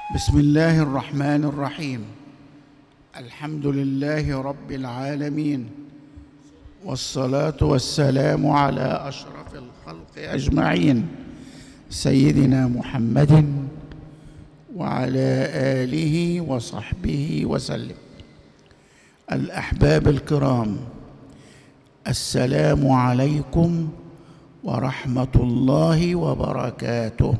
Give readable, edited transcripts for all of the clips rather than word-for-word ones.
بسم الله الرحمن الرحيم. الحمد لله رب العالمين، والصلاة والسلام على أشرف الخلق أجمعين، سيدنا محمد وعلى آله وصحبه وسلم. الأحباب الكرام، السلام عليكم ورحمة الله وبركاته.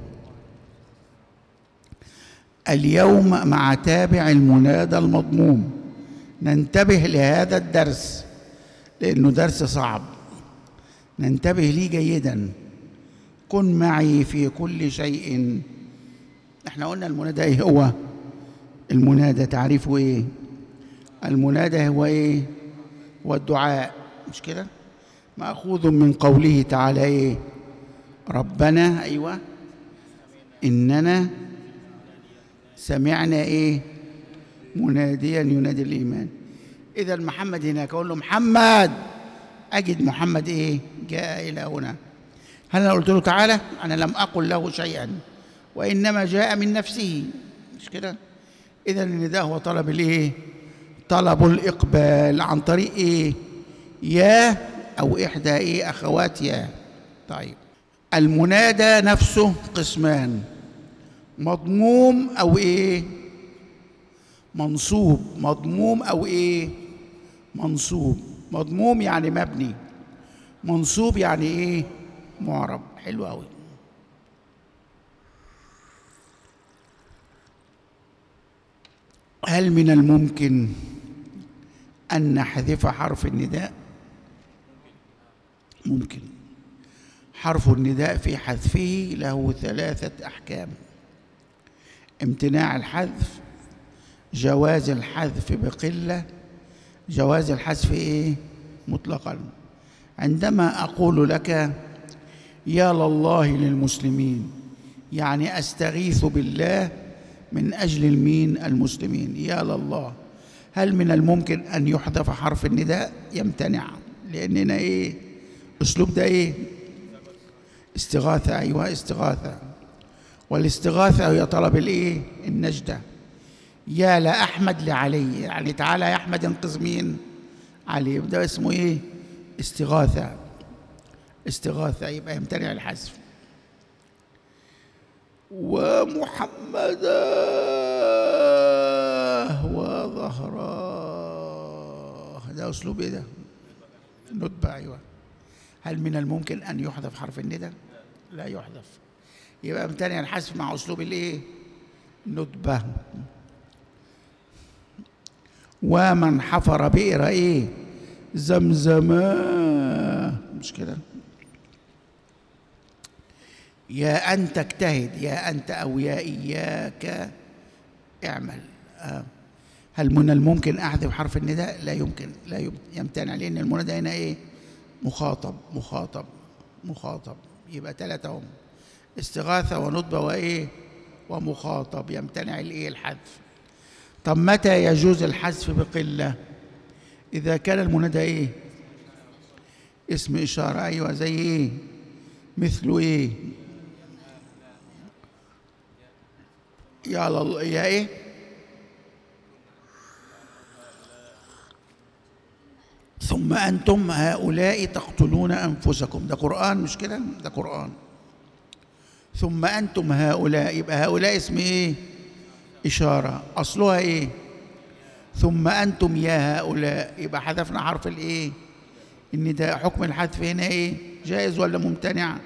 اليوم مع تابع المنادى المضموم ننتبه لهذا الدرس لأنه درس صعب، ننتبه ليه جيدا. كن معي في كل شيء. احنا قلنا المنادى ايه هو؟ المنادى تعريفه ايه؟ المنادى هو ايه؟ هو الدعاء، مش كده؟ مأخوذ من قوله تعالى ايه؟ ربنا ايوه إننا سمعنا ايه؟ مناديا ينادي الإيمان. إذا محمد هناك أقول له محمد، أجد محمد ايه؟ جاء إلى هنا. هل أنا قلت له تعالى؟ أنا لم أقل له شيئا، وإنما جاء من نفسه، مش كده؟ إذا النداء هو طلب الايه؟ طلب الإقبال عن طريق ايه؟ يا أو إحدى ايه؟ أخوات يا. طيب، المنادى نفسه قسمان: مضموم أو إيه؟ منصوب. مضموم أو إيه؟ منصوب. مضموم يعني مبني، منصوب يعني إيه؟ معرب. حلو أوي. هل من الممكن أن نحذف حرف النداء؟ ممكن. حرف النداء في حذفه له 3 أحكام: امتناع الحذف، جواز الحذف بقلة، جواز الحذف إيه؟ مطلقا. عندما أقول لك يا لله للمسلمين، يعني أستغيث بالله من أجل المين؟ المسلمين. يا لله. هل من الممكن أن يحذف حرف النداء؟ يمتنع، لأننا إيه؟ أسلوب ده إيه؟ استغاثة. أيوة استغاثة، والاستغاثة هي طلب الإيه؟ النجدة. يا لأحمد لعلي، يعني تعالى يا أحمد انقذ مين؟ علي. ده اسمه إيه؟ استغاثة. استغاثة، يبقى يمتنع الحذف. ومحمدا وظهراه، ده أسلوب إيه ده؟ ندبة. أيوة. هل من الممكن أن يحذف حرف الندى؟ لا يحذف، يبقى امتنع الحذف مع أسلوب الإيه؟ ندبة. ومن حفر بئر إيه؟ زمزما، مش كده؟ يا أنت اجتهد، يا أنت أو يا إياك اعمل. هل من الممكن أحذف حرف النداء؟ لا يمكن، لا يمتنع، لأن المنادى هنا إيه؟ مخاطب. مخاطب مخاطب، يبقى 3 هم: استغاثة وندبة وإيه؟ ومخاطب. يمتنع الإيه؟ الحذف. طب متى يجوز الحذف بقلة؟ إذا كان المنادى إيه؟ اسم إشارة. أيوة، زي إيه؟ مثل إيه؟ يا الله، يا إيه؟ ثم أنتم هؤلاء تقتلون أنفسكم. ده قرآن، مش كده؟ ده قرآن. ثم أنتم هؤلاء، يبقى هؤلاء اسم إيه؟ إشارة. أصلها إيه؟ ثم أنتم يا هؤلاء، يبقى حذفنا حرف الإيه؟ النداء. حكم الحذف هنا إيه؟ جائز ولا ممتنع؟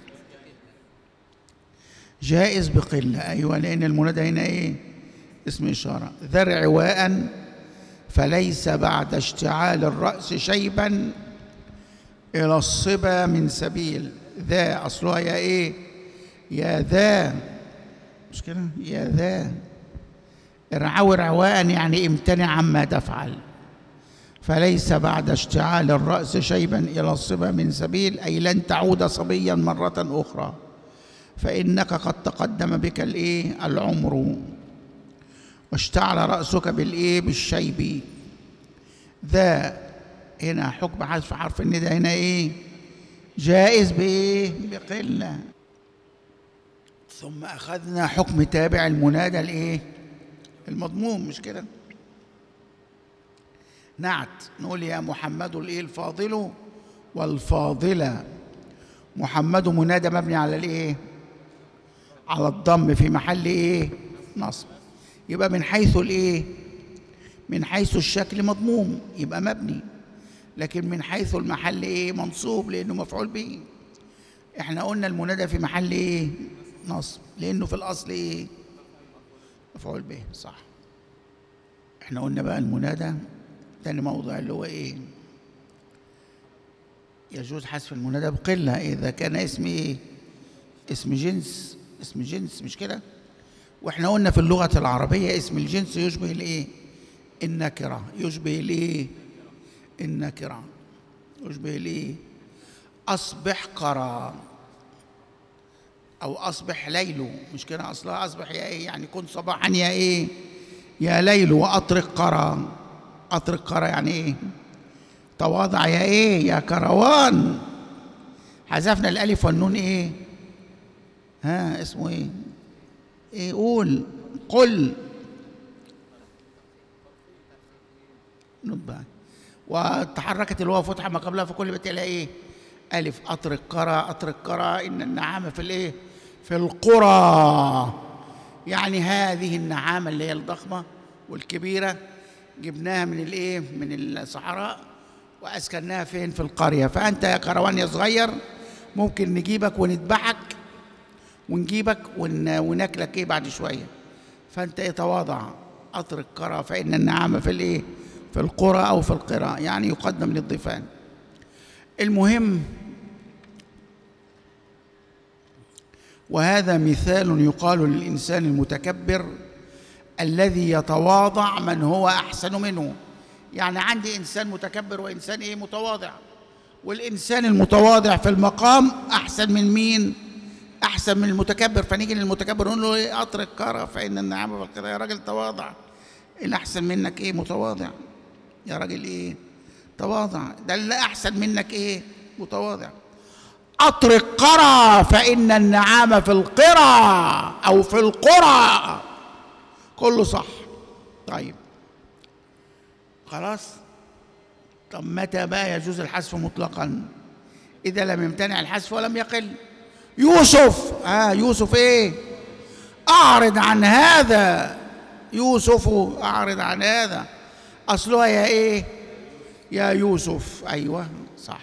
جائز بقلة. أيوة، لأن المنادى هنا إيه؟ اسم إشارة. ذر عواء فليس بعد اشتعال الرأس شيبا إلى الصبا من سبيل. ذا أصلها يا إيه؟ يا ذا، مش كده؟ يا ذا. ارعوا رعواء يعني امتنع عما تفعل. فليس بعد اشتعال الرأس شيبا إلى الصبا من سبيل، أي لن تعود صبيا مرة أخرى، فإنك قد تقدم بك الإيه؟ العمر، واشتعل رأسك بالإيه؟ بالشيب. ذا هنا حكم حذف حرف النداء هنا إيه؟ جائز بإيه؟ بقلة. ثم أخذنا حكم تابع المنادى الإيه؟ المضموم، مش كده؟ نعت، نقول يا محمد الإيه؟ الفاضل والفاضلة. محمد منادى مبني على الإيه؟ على الضم في محل إيه؟ نصب. يبقى من حيث الإيه؟ من حيث الشكل مضموم يبقى مبني، لكن من حيث المحل إيه؟ منصوب لأنه مفعول به. إحنا قلنا المنادى في محل إيه؟ نصب، لأنه في الأصل إيه؟ مفعول به، صح. إحنا قلنا بقى المنادى تاني موضع اللي هو إيه؟ يجوز حذف المنادى بقلة إذا كان اسم إيه؟ اسم جنس، اسم جنس، مش كده؟ وإحنا قلنا في اللغة العربية اسم الجنس يشبه الإيه؟ النكرة، يشبه الإيه؟ النكرة، يشبه الإيه؟ أصبح قرى أو أصبح ليل، مش كده؟ أصلها أصبح يا إيه؟ يعني كن صباحا يا إيه؟ يا ليل. وأطرق قرى، أطرق قرى يعني إيه؟ تواضع يا إيه؟ يا كروان. حذفنا الألف والنون إيه؟ ها اسمه إيه؟ إيه؟ قول، قل. نبه. وتحركت الواو فتحة ما قبلها فكل بتلاقي إيه؟ ألف. أطرق قرى، أطرق قرى، إن النعامة في الإيه؟ في القرى. يعني هذه النعامة اللي هي الضخمة والكبيرة جبناها من الإيه؟ من الصحراء وأسكناها فين؟ في القرية. فأنت يا كروان يا صغير ممكن نجيبك ونذبحك ونجيبك وناكلك إيه بعد شوية. فأنت يتواضع. أطرق قرى فإن النعامة في الإيه؟ في القرى أو في القرى، يعني يقدم للضيفان. المهم، وهذا مثال يقال للإنسان المتكبر الذي يتواضع من هو أحسن منه. يعني عندي إنسان متكبر وإنسان إيه؟ متواضع. والإنسان المتواضع في المقام أحسن من مين؟ أحسن من المتكبر. فنيجي للمتكبر نقول له إيه؟ أطرق قرى فإن النعامة في القرى. يا راجل تواضع، اللي أحسن منك إيه؟ متواضع. يا راجل إيه؟ تواضع. ده اللي أحسن منك إيه؟ متواضع. أطرق قرى فإن النعامة في القرى أو في القرى، كله صح. طيب خلاص. طب متى بقى يجوز الحذف مطلقا؟ إذا لم يمتنع الحذف ولم يقل. يوسف، يوسف إيه؟ أعرض عن هذا. يوسف أعرض عن هذا، أصلها يا إيه؟ يا يوسف. أيوة صح.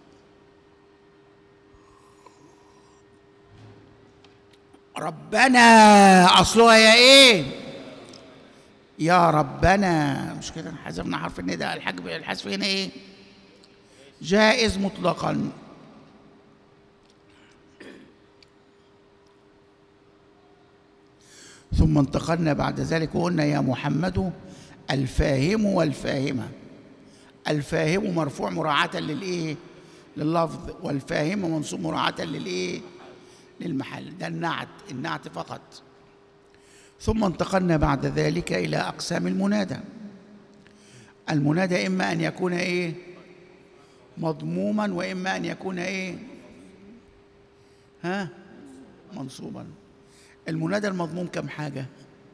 ربنا أصلها يا إيه؟ يا ربنا، مش كده؟ حذفنا حرف النداء. الحذف هنا إيه؟ جائز مطلقا. ثم انتقلنا بعد ذلك وقلنا يا محمد الفاهم والفاهمة. الفاهم مرفوع مراعاة للإيه؟ لللفظ، والفاهمة منصوب مراعاة للإيه؟ للمحل. ده النعت، النعت فقط. ثم انتقلنا بعد ذلك إلى أقسام المنادى. المنادى إما أن يكون إيه؟ مضموما، وإما أن يكون إيه؟ منصوبا. المنادى المضموم كم حاجة؟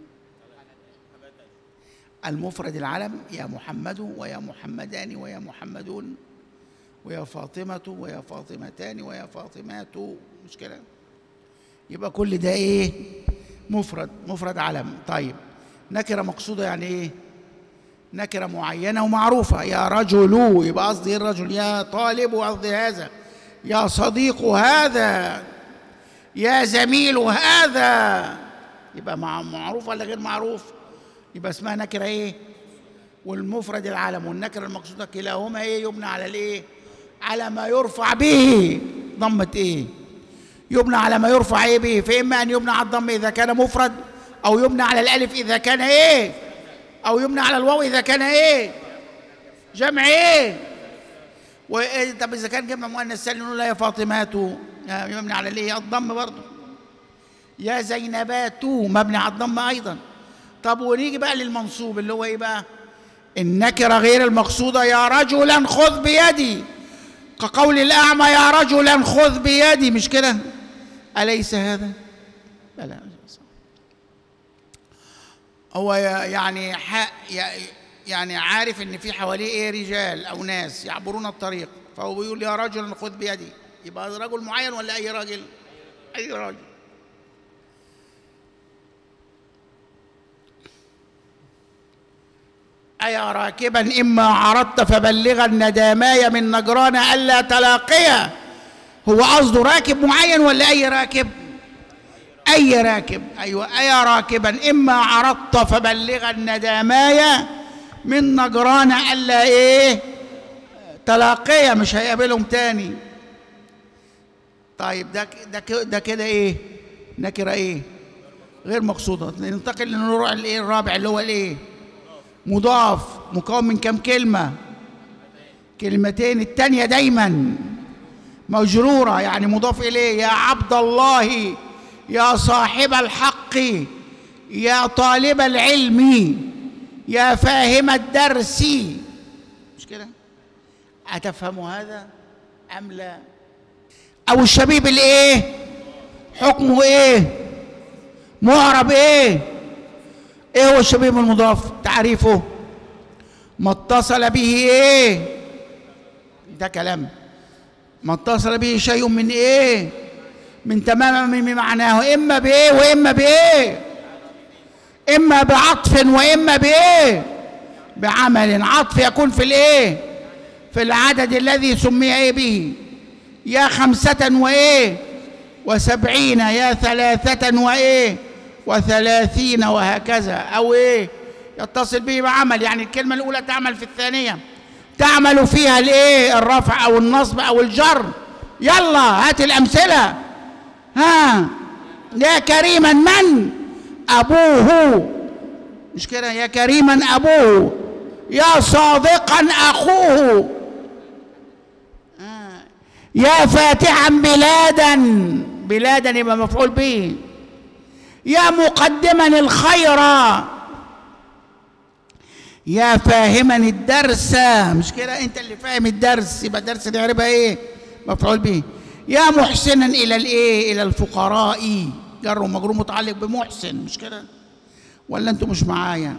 المفرد العلم، يا محمد ويا محمدان ويا محمدون ويا فاطمة ويا فاطمتان ويا فاطمات، مش كده؟ يبقى كل ده إيه؟ مفرد، مفرد علم. طيب نكرة مقصودة يعني إيه؟ نكرة معينة ومعروفة. يا رجل، يبقى قصدي الرجل. يا طالب، قصدي هذا. يا صديق هذا. يا زميل هذا. يبقى معروف ولا غير معروف؟ يبقى اسمها نكرة إيه؟ والمفرد العلم والنكرة المقصودة كلاهما إيه؟ يبنى على الإيه؟ على ما يرفع به. ضمة إيه؟ يبنى على ما يرفع إيه به. فإما أن يبنى على الضم إذا كان مفرد، أو يبنى على الألف إذا كان إيه؟ أو يبنى على الواو إذا كان إيه؟ جمع إيه؟ طب إذا كان جمع مؤنث سالم نقول يا فاطمات، يبنى على الإيه؟ الضم برضه. يا زينبات مبني على الضم أيضا. طب ونيجي بقى للمنصوب اللي هو إيه بقى؟ النكرة غير المقصودة. يا رجلا خذ بيدي، كقول الأعمى يا رجلا خذ بيدي، مش كده؟ أليس هذا؟ بلى. هو يعني عارف ان في حواليه ايه رجال او ناس يعبرون الطريق، فهو بيقول يا رجل خذ بيدي. يبقى رجل معين ولا اي راجل؟ اي راجل. أيا راكبا إما عرضت فبلغ النداماي من نجران ألا تلاقيا. هو قصده راكب معين ولا أي راكب؟ أي راكب. أيوة. أيا راكبا إما عرضت فبلغ النداماي من نجران ألا إيه تلاقيا، مش هيقابلهم تاني. طيب ده كده إيه؟ نكرة إيه؟ غير مقصودة. ننتقل للنوع الإيه الرابع اللي هو الإيه؟ مضاف، مكون من كم كلمة؟ كلمتين. التانية دايما مجرورة، يعني مضاف إليه. يا عبد الله، يا صاحب الحق، يا طالب العلم، يا فاهم الدرس. مش كده؟ أتفهموا هذا أم لا؟ أو الشبيب الإيه؟ حكمه إيه؟ معرب إيه؟ ايه هو الشبيب المضاف؟ تعريفه ما اتصل به ايه؟ ده كلام. ما اتصل به شيء من ايه؟ من تمام معناه، اما بايه واما بايه؟ اما بعطف واما بايه؟ بعمل. عطف يكون في الايه؟ في العدد الذي سمي ايه به. يا 75 يا 3 و30 وهكذا. أو إيه؟ يتصل به بعمل، يعني الكلمة الأولى تعمل في الثانية، تعمل فيها الإيه؟ الرفع أو النصب أو الجر. يلا هات الأمثلة. ها. يا كريما من؟ أبوه. مش كده؟ يا كريما أبوه، يا صادقا أخوه، يا فاتحا بلادا يبقى مفعول به، يا مقدما الخير، يا فاهما الدرس. مش كده؟ انت اللي فاهم الدرس، يبقى الدرس دي عربها ايه؟ مفعول به. يا محسنا الى الايه؟ الى الفقراء. جر ومجرور متعلق بمحسن. مش كده؟ ولا انتوا مش معايا؟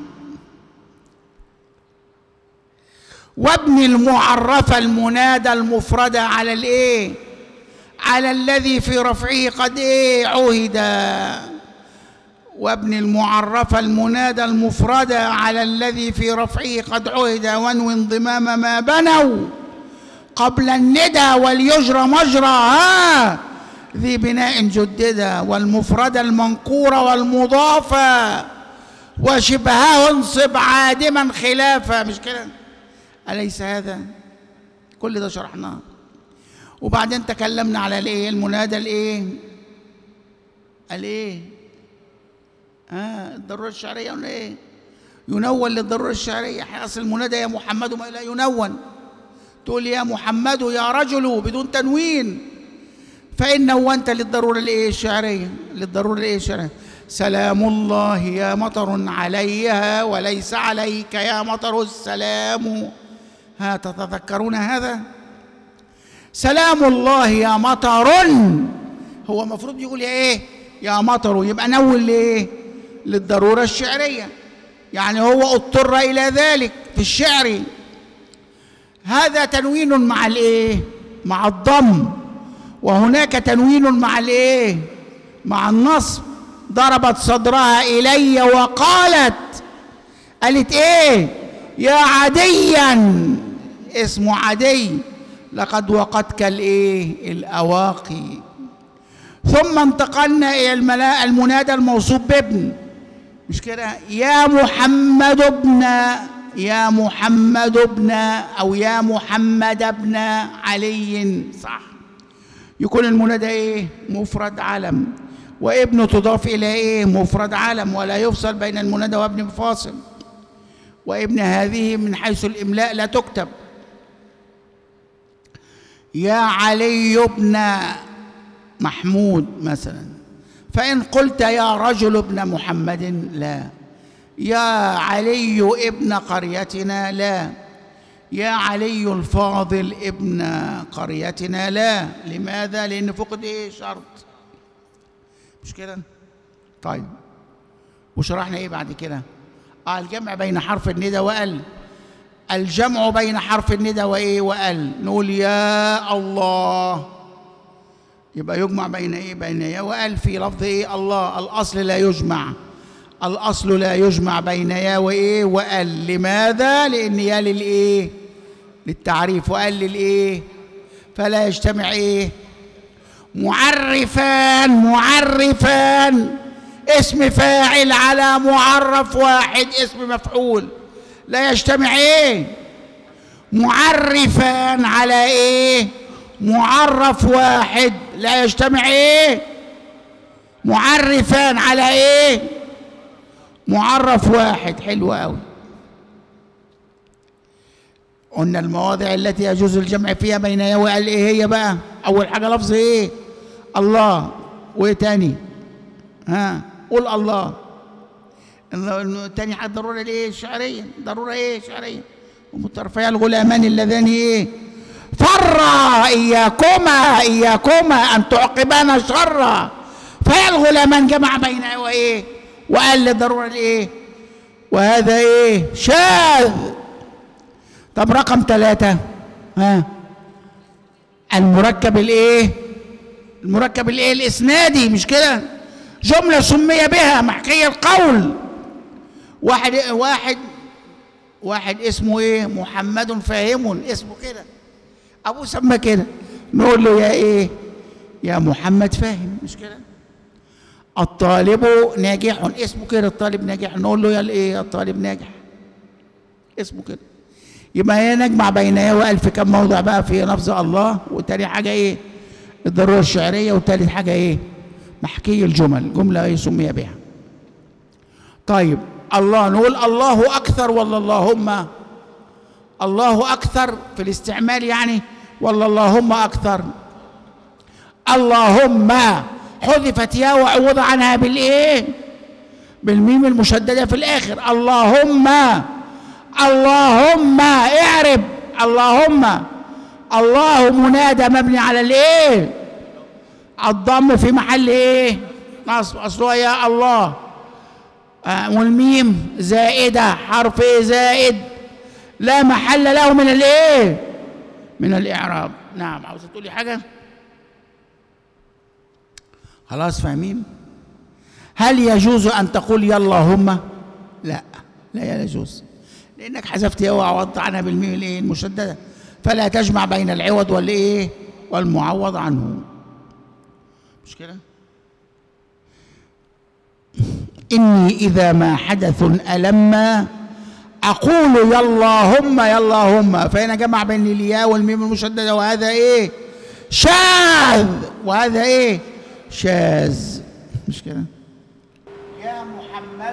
وابن المعرفة المنادى المفردة على الايه؟ على الذي في رفعه قد ايه؟ عهد. وابن المعرفة المنادى المفردة على الذي في رفعه قد عهد، وانو انضمام ما بنوا قبل الندى وليجرى مجرى ذي بناء جددا، والمفردة المنقورة والمضافة وشبهه انصب عادما خلافا. مش كده؟ أليس هذا؟ كل ده شرحناه. وبعدين تكلمنا على الايه؟ المنادى الايه؟ الضرورة الشعرية ولا ايه؟ ينون للضرورة الشعرية. اصل المنادى يا محمد ما لا ينون. تقول يا محمد يا رجل بدون تنوين، فإن نونت للضرورة الايه؟ الشعرية. للضرورة الايه؟ الشعرية. سلام الله يا مطر عليها وليس عليك يا مطر السلام. تتذكرون هذا؟ سلام الله يا مطر، هو المفروض يقول يا ايه؟ يا مطر. يبقى نون لايه؟ للضرورة الشعرية، يعني هو اضطر إلى ذلك في الشعر. هذا تنوين مع الايه؟ مع الضم. وهناك تنوين مع الايه؟ مع النصب. ضربت صدرها إلي وقالت، قالت ايه؟ يا عديا، اسمه عدي، لقد وقتك الايه؟ الأواقي. ثم انتقلنا إلى المنادى الموصوف بابن. مش كده؟ يا محمد ابن، يا محمد ابن، أو يا محمد ابن علي. صح. يكون المنادى إيه؟ مفرد علم، وابن تضاف إلى إيه؟ مفرد علم، ولا يفصل بين المنادى وابن بفاصل. وابن هذه من حيث الإملاء لا تكتب. يا علي ابن محمود مثلا، فإن قلت يا رجل ابن محمد لا، يا علي ابن قريتنا لا، يا علي الفاضل ابن قريتنا لا. لماذا؟ لأن فقد إيه؟ شرط. مش كده؟ طيب وشرحنا ايه بعد كده؟ الجمع بين حرف الندى وال. الجمع بين حرف الندى وايه؟ وال. نقول يا الله، يبقى يجمع بين ايه؟ بين يا وال في لفظ ايه؟ الله. الاصل لا يجمع، الاصل لا يجمع بين يا وايه؟ وال. لماذا؟ لان يا للايه؟ للتعريف، وال للايه؟ فلا يجتمع ايه؟ معرفان. معرفان اسم فاعل على معرف واحد اسم مفعول، لا يجتمع ايه؟ معرفان على ايه؟ معرف واحد، لا يجتمع ايه؟ معرفان على ايه؟ معرف واحد. حلو قوي. قلنا المواضع التي يجوز الجمع فيها بين يا وال ايه هي بقى؟ اول حاجه لفظ ايه؟ الله. وايه تاني؟ قول الله. تاني حاجه ضروره الايه؟ شعريه. ضروره ايه؟ شعريه. ومترفيا الغلامان اللذان ايه؟ فرا اياكما ان تعقبانا شرا. فيا الغلامان جمع بين وايه؟ وقال لضروره الايه؟ وهذا ايه؟ شاذ. طب رقم 3 المركب الايه؟ المركب الايه؟ الاسنادي، مش كده؟ جمله سمي بها محكي القول. واحد اسمه ايه؟ محمد فاهم، اسمه كده، ابوه سمى كده، نقول له يا ايه؟ يا محمد فاهم، مش كده؟ الطالب ناجح، اسمه كده، الطالب ناجح، نقول له يا الايه؟ يا الطالب ناجح، اسمه كده. يبقى هي نجمع بين يا وال في كم موضع بقى؟ في لفظ الله، وتاني حاجه ايه؟ الضروره الشعريه، وتالت حاجه ايه؟ محكي الجمل، جمله ايه؟ سمي بها. طيب الله، نقول الله اكثر ولا اللهم؟ الله اكثر في الاستعمال يعني، ولا اللهم اكثر؟ اللهم حذفت يا وعوض عنها بالايه؟ بالميم المشدده في الاخر. اللهم اعرب اللهم. الله منادى مبني على الايه؟ الضم في محل ايه؟ نصب، اصلها يا الله. والميم زائده، حرف ايه؟ زائد، لا محل له من الايه؟ من الاعراب. نعم. عاوزه تقولي حاجه؟ خلاص فاهمين؟ هل يجوز ان تقول يا اللهم؟ لا يجوز، لانك حذفت يا وعوضت عنها بالميم الايه؟ المشدده، فلا تجمع بين العوض والايه؟ والمعوض عنه، مش كده؟ اني اذا ما حدث ألم اقول يا اللهم، فهنا جمع بين الياء والميم المشدده، وهذا ايه؟ شاذ، وهذا ايه؟ شاذ، مش كده؟ يا محمد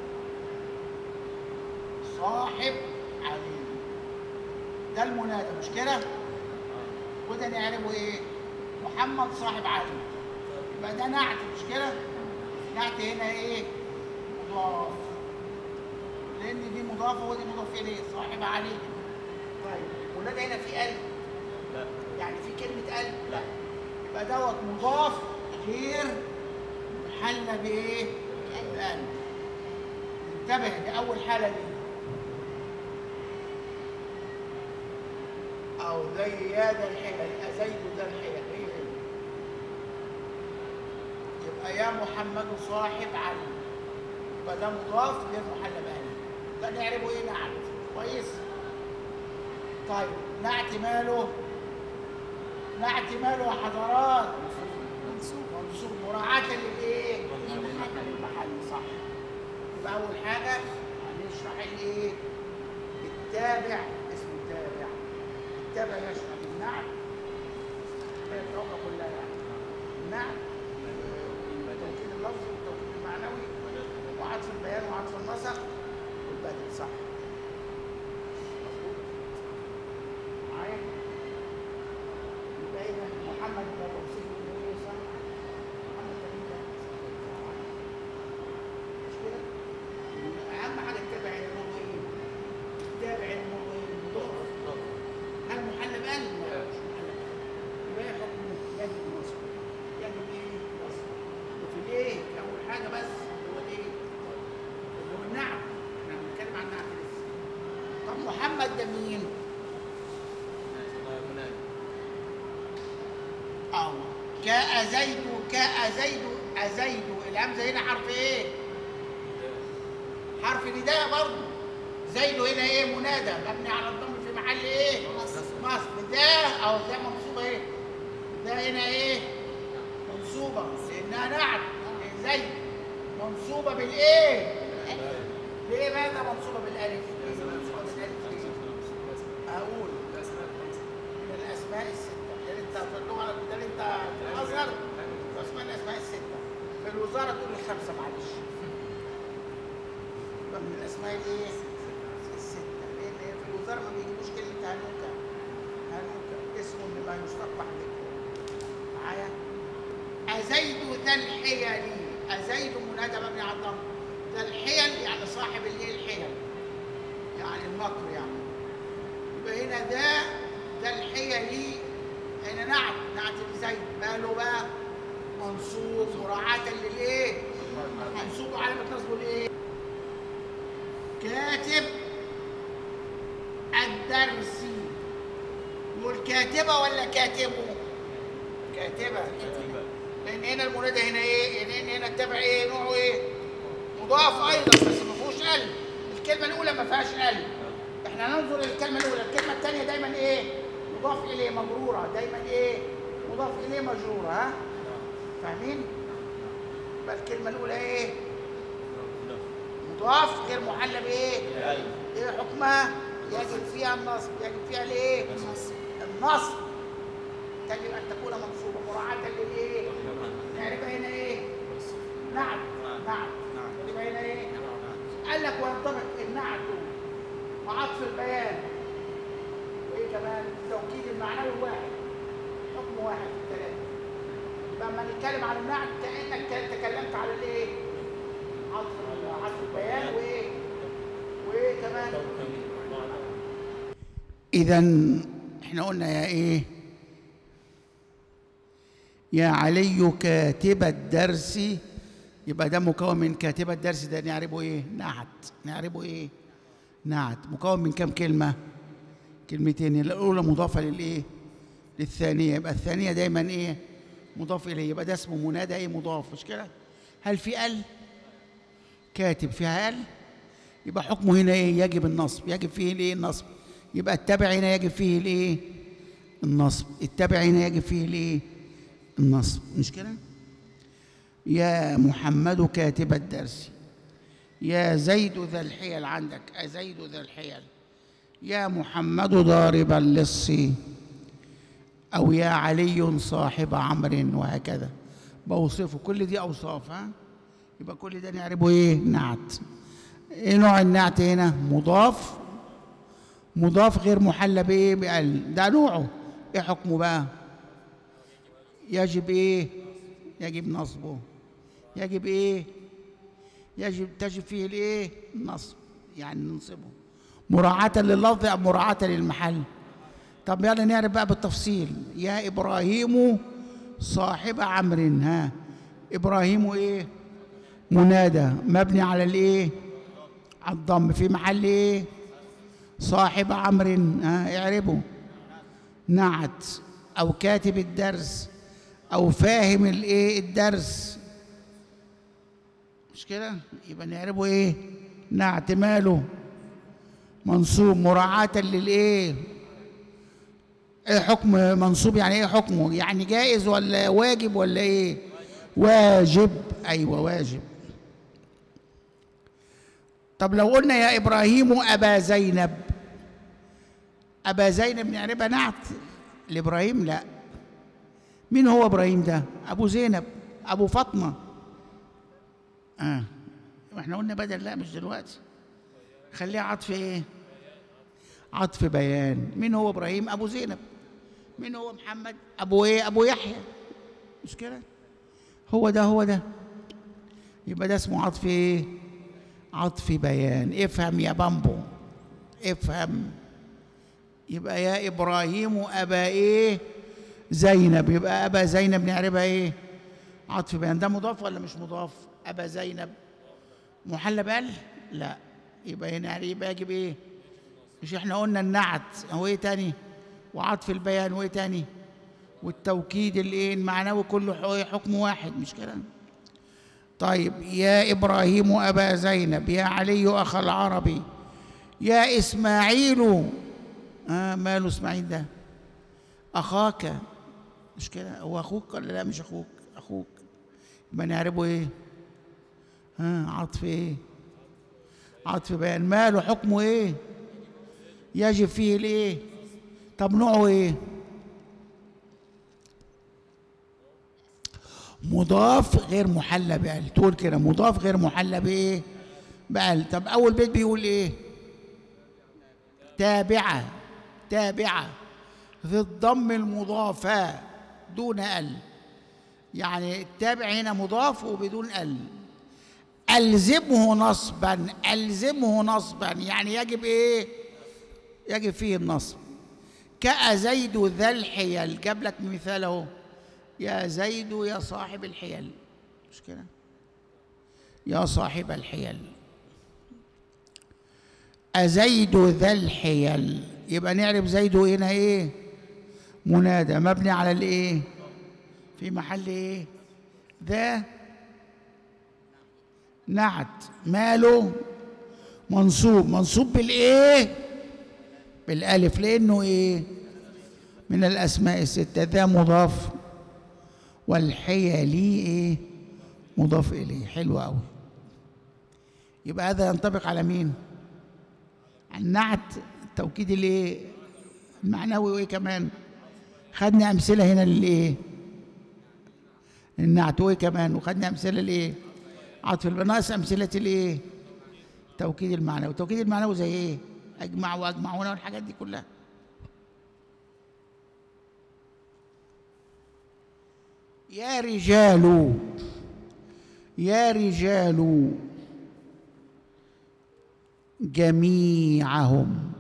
صاحب علي، ده المنادى، مش كده؟ وده نعرفه ايه؟ محمد صاحب علي، يبقى ده نعت، مش كده؟ نعت هنا ايه؟ مضاف، لان دي مضافه ودي مضاف اليه، صاحب علي. طيب والنادى هنا في قلب؟ لا. يعني في كلمه قلب؟ لا. يبقى دوت مضاف غير محل بايه؟ بقلب. انتبه، دي اول حاله دي. او زي يا ذا الحلل، ازيد ذا الحلل، هي كده. يبقى يا محمد صاحب علي، يبقى ده مضاف غير محل بقلب. ده نعرفه ايه؟ نعت. كويس؟ طيب نعت ماله؟ نعت ماله يا حضرات؟ منصوب مراعاة للايه؟ للمحل، صح. يبقى أول حاجة هنشرح الايه؟ التابع، اسم التابع. التابع يشرح النعت، هي الطاقة كلها يعني. النعت التوكيد اللفظي والتوكيد المعنوي وعطف البيان وعطف النسق والبدل، صح. مظبوط معايا؟ يبقى ايه؟ محمد ده توصيف ايه؟ صح. محمد ده مش كده؟ اهم حاجه التابع الموضوع ايه؟ التابع الموضوع ايه؟ المضاف. هل محل بقلب؟ لا مش محل بقلب. يبقى ايه حكمه؟ يجب الوصف. يجب ايه؟ الوصف. وفي الايه؟ في اول حاجه بس محمد ده مين؟ كأزيد كأزيد أزيد، الهمزة هنا حرف إيه؟ حرف نداء برضه. زيد هنا إيه؟ منادى مبني على الضم في محل إيه؟ نصب. ده أو ده منصوبة إيه؟ ده هنا إيه؟ منصوبة لأنها نعت. زيد منصوبة بالإيه؟ ليه ماذا منصوبة بالألف؟ ليه منصوبة بالألف؟ أقول من الأسماء الستة. ده أنت في اللغة، ده أنت في الأزهر اسمها الأسماء الستة. في الوزارة تقول الخمسة معلش. يبقى من الأسماء الإيه؟ الستة. لأن في الوزارة ما بيجيبوش كلمة هنوكا. هنوكا اسم لما يستقبح به. معايا؟ أزيد ذا الحيل. أزيد منادى مبني على الضم. ذا الحيل يعني صاحب الايه؟ الحيل. يعني المكر يعني. يبقى هنا ذا الحيل هنا نعت لزيد. ماله بقى؟ منصوب مراعاة للايه؟ منصوب علامة نصبه الايه؟ كاتب الدرس. يقول كاتبة ولا كاتبه؟ كاتبة. لأن هنا المنادى هنا ايه؟ لأن هنا التبع ايه؟ نوعه ايه؟ مضاف أيضا بس ما فيهوش قلب. الكلمة الأولى ما فيهاش قلب. احنا ننظر للكلمة الأولى، الكلمة الثانية دايما ايه؟ مضاف إليه مجرورة، دايما ايه؟ مضاف إليه مجرورة. ها؟ فاهمين؟ يبقى الكلمة الأولى ايه؟ مضاف غير محلى بايه؟ ايه حكمها؟ يجب فيها النصب. يجب فيها الايه؟ النصب. تجب ان تكون منصوبه مراعاه للايه؟ نعرفها هنا ايه؟ نعت. نعرفها هنا ايه؟ قال لك وينطبق النعت وعطف البيان وايه كمان؟ التوكيد المعنوي واحد، حكم واحد في الثلاثه. لما نتكلم عن النعت كانك تكلمت على الايه؟ عطف البيان وايه كمان؟ اذا احنا قلنا يا ايه؟ يا علي كاتب الدرس. يبقى ده مكون من كاتب الدرس. ده نعربه ايه؟ نعت. نعربه ايه؟ نعت. مكون من كم كلمه؟ كلمتين. الاولى مضافه للايه؟ للثانيه. يبقى الثانيه دايما ايه؟ مضاف اليه. يبقى ده اسمه منادى ايه؟ مضاف. مش كده؟ هل في ال؟ كاتب فيها ال؟ يبقى حكمه هنا ايه؟ يجب النصب. يجب فيه الايه؟ النصب. يبقى التابع هنا يجب فيه الايه؟ النصب. التابع هنا يجب فيه الايه؟ النصب. مش كده؟ يا محمد كاتب الدرس. يا زيد ذا الحيل. عندك أزيد ذا الحيل. يا محمد ضارب اللص. أو يا علي صاحب عمرو. وهكذا بوصفه. كل دي أوصاف. ها؟ يبقى كل ده نعرفه إيه؟ نعت. إيه نوع النعت هنا؟ مضاف. مضاف غير محلى بإيه؟ بال. ده نوعه. إيه حكمه بقى؟ يجب إيه؟ يجب نصبه. يجب إيه؟ تجب فيه الإيه؟ النصب. يعني ننصبه مراعاة لللفظ أو مراعاة للمحل. طب يلا نعرف بقى بالتفصيل. يا إبراهيم صاحب عمرو. ها؟ إبراهيم إيه؟ منادى مبني على الإيه؟ على الضم في محل إيه؟ صاحب عمرو. ها؟ اعربه. نعت أو كاتب الدرس أو فاهم الإيه؟ الدرس. مش كده؟ يبقى نعربه إيه؟ نعت. ماله؟ منصوب مراعاة للإيه؟ إيه حكم منصوب؟ يعني إيه حكمه؟ يعني جائز ولا واجب ولا إيه؟ واجب. أيوه واجب. طب لو قلنا يا إبراهيم أبا زينب. أبا زينب نعربها نعت لإبراهيم؟ لا. مين هو إبراهيم ده؟ أبو زينب، أبو فاطمة. واحنا قلنا بدل. لا مش دلوقتي. خليها عطف ايه؟ عطف بيان. مين هو ابراهيم؟ ابو زينب. مين هو محمد؟ ابو ايه؟ ابو يحيى. مش كده؟ هو ده. يبقى ده اسمه عطف ايه؟ عطف بيان. افهم يا بامبو، افهم. يبقى يا ابراهيم ابا ايه؟ زينب. يبقى ابا زينب نعربها ايه؟ عطف بيان. ده مضاف ولا مش مضاف؟ ابا زينب محل بال؟ لا. يبقى هنا يبقى يجب ايه؟ مش احنا قلنا النعت هو ايه تاني؟ وعطف البيان وايه تاني؟ والتوكيد الايه المعنوي كله حكم واحد، مش كده؟ طيب، يا إبراهيم أبا زينب، يا علي أخ العربي، يا إسماعيل. ماله إسماعيل ده؟ أخاك، مش كده؟ هو أخوك ولا لا؟ مش أخوك، أخوك. يبقى نعرفه إيه؟ عطف إيه؟ عطف بيان. ماله حكمه إيه؟ يجب فيه الإيه؟ طب نوعه إيه؟ مضاف غير محلى بال. تقول كده مضاف غير محلى بايه؟ بال. طب اول بيت بيقول ايه؟ تابعه. تابعه ذي الضم المضافه دون ال، يعني التابع هنا مضاف وبدون ال. الزمه نصبا. الزمه نصبا يعني يجب ايه؟ يجب فيه النصب. كأزيد ذا الحيل، جاب لك مثال اهو، يا زيد يا صاحب الحيل، مش كده؟ يا صاحب الحيل. أزيد ذا الحيل، يبقى نعرف زيد هنا ايه؟ منادى مبني على الايه؟ في محل ايه؟ ذا نعت. ماله؟ منصوب. منصوب بالايه؟ بالالف، لانه ايه؟ من الاسماء السته. ذا مضاف والحيلي ايه؟ مضاف اليه. حلو قوي. يبقى هذا ينطبق على مين؟ على النعت، التوكيد الايه؟ المعنوي. وايه كمان؟ خدنا امثله هنا للايه؟ النعت. وايه كمان؟ وخدنا امثله لايه؟ عطف البناء. امثله الايه؟ التوكيد المعنوي. التوكيد المعنوي زي ايه؟ اجمع واجمعون والحاجات دي كلها. يا رجال. يا رجال جميعهم.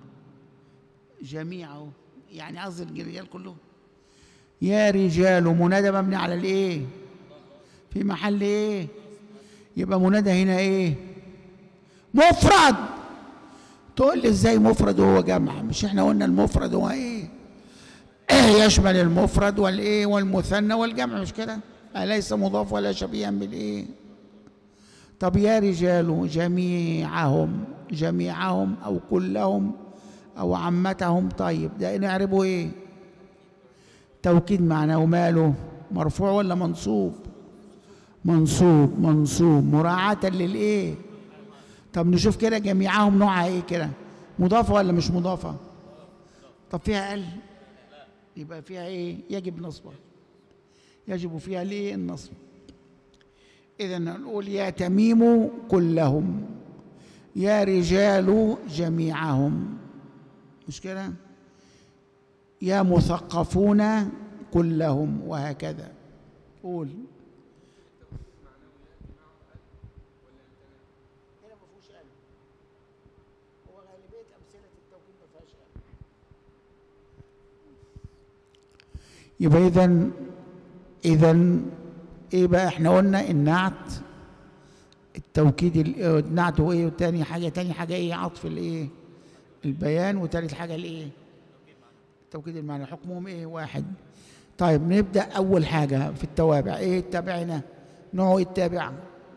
جميعهم يعني قصدي الرجال كلهم. يا رجال منادى مبني على الايه؟ في محل ايه؟ يبقى منادى هنا ايه؟ مفرد. تقول لي ازاي مفرد وهو جمع؟ مش احنا قلنا المفرد هو ايه؟ يشمل المفرد والايه والمثنى والجمع، مش كده؟ أليس مضاف ولا شبيها بالايه؟ طب يا رجال جميعهم. جميعهم او كلهم او عمتهم. طيب ده نعربه ايه؟ توكيد معناه. ماله؟ مرفوع ولا منصوب؟ منصوب. منصوب مراعاة للايه؟ طب نشوف كده جميعهم نوعها ايه كده؟ مضافة ولا مش مضافة؟ طب فيها ال، يبقى فيها ايه؟ يجب نصبها. يجب فيها ليه؟ النصب. اذا نقول يا تميم كلهم، يا رجال جميعهم، مش كده؟ يا مثقفون كلهم، وهكذا. قول. هنا ما فيهوش ال، هو غالبيه امثله التوكيد ما فيهاش ال. يبقى اذا ايه بقى؟ احنا قلنا النعت، التوكيد النعت هو ايه؟ وتاني حاجه ايه؟ عطف الايه؟ البيان. وتالت حاجه الايه؟ التوكيد المعنى. حكمهم ايه؟ واحد. طيب نبدا اول حاجه في التوابع. ايه التابع هنا؟ نوعه ايه التابع؟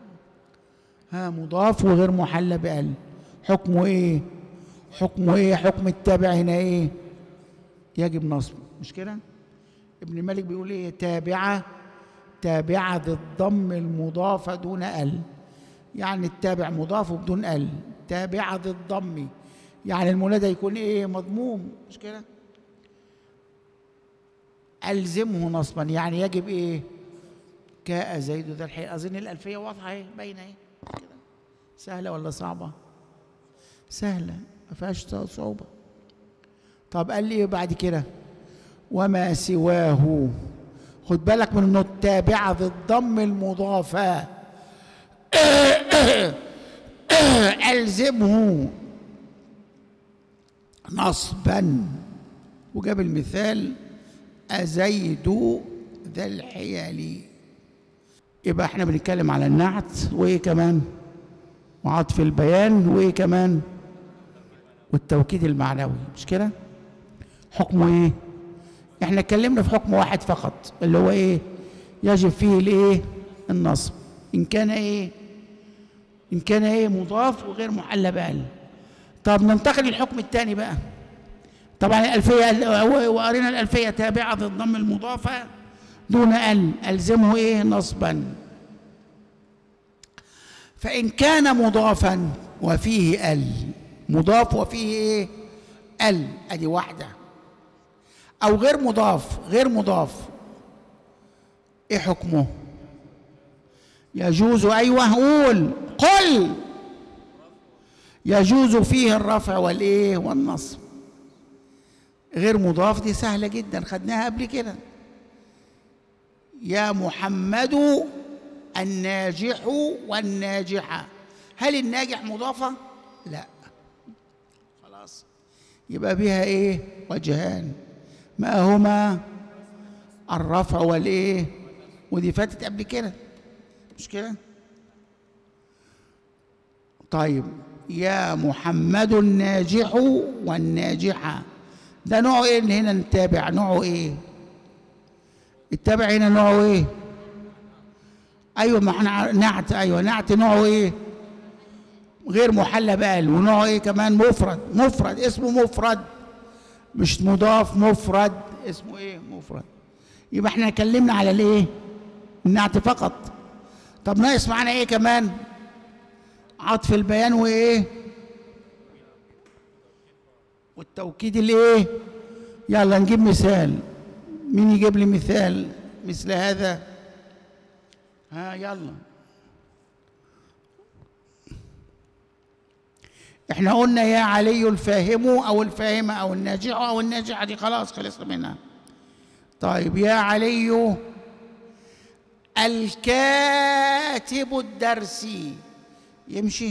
مضاف وغير محلى بال. حكمه ايه؟ حكمه ايه؟ حكم التابع هنا ايه؟ يجب نصب، مش كده؟ ابن مالك بيقول ايه؟ تابعه. تابعه ذي الضم المضافه دون ال، يعني التابع مضاف بدون ال. تابعه ذي الضم يعني المنادى يكون ايه؟ مضموم، مش كده؟ ألزمه نصبا يعني يجب ايه؟ كاء زيد ذا الحيل. اظن الالفيه واضحه اهي، باينه اهي كده. سهله ولا صعبه؟ سهله، ما فيهاش صعوبه. طب قال لي ايه بعد كده؟ وما سواه. خد بالك من انه التابعه ذي الضم المضافه. ألزمه نصبا. وجاب المثال أزيد ذا الحيل. يبقى احنا بنتكلم على النعت، وايه كمان؟ وعطف البيان، وايه كمان؟ والتوكيد المعنوي، مش كده؟ حكمه ايه؟ احنا اتكلمنا في حكم واحد فقط اللي هو ايه؟ يجب فيه الايه؟ النصب. ان كان ايه مضاف وغير محلى بال. طب ننتقل للحكم الثاني بقى. طبعا الألفية وقرينا الألفية تابعة للضم المضافة دون ألزمه ايه؟ نصبا. فإن كان مضافا وفيه مضاف وفيه ايه؟ ادي واحدة. أو غير مضاف ايه حكمه؟ يجوز، أيوه قل يجوز فيه الرفع والايه؟ والنصب. غير مضاف دي سهلة جدا، خدناها قبل كده. يا محمد الناجح والناجحة، هل الناجح مضافة؟ لا، خلاص، يبقى بها ايه؟ وجهان، ما هما؟ الرفع والايه؟ ودي فاتت قبل كده، مش كده؟ طيب، يا محمد الناجح والناجحة، ده نوعه ايه اللي هنا نتابع؟ نوعه ايه؟ التابع هنا نوعه ايه؟ ايوه، ما احنا نعت، ايوه نعت، نوعه ايه؟ غير محلى بال. ونوعه ايه كمان؟ مفرد، اسمه مفرد، مش مضاف، مفرد، اسمه ايه؟ مفرد. يبقى احنا اتكلمنا على الايه؟ النعت فقط. طب ناقص معانا ايه كمان؟ عطف البيان وايه؟ والتوكيد الايه؟ يلا نجيب مثال. مين يجيب لي مثال مثل هذا؟ يلا. احنا قلنا يا علي الفاهم او الفاهمه او الناجح او الناجحه، دي خلاص خلصنا منها. طيب، يا علي الكاتب الدرسي، يمشي؟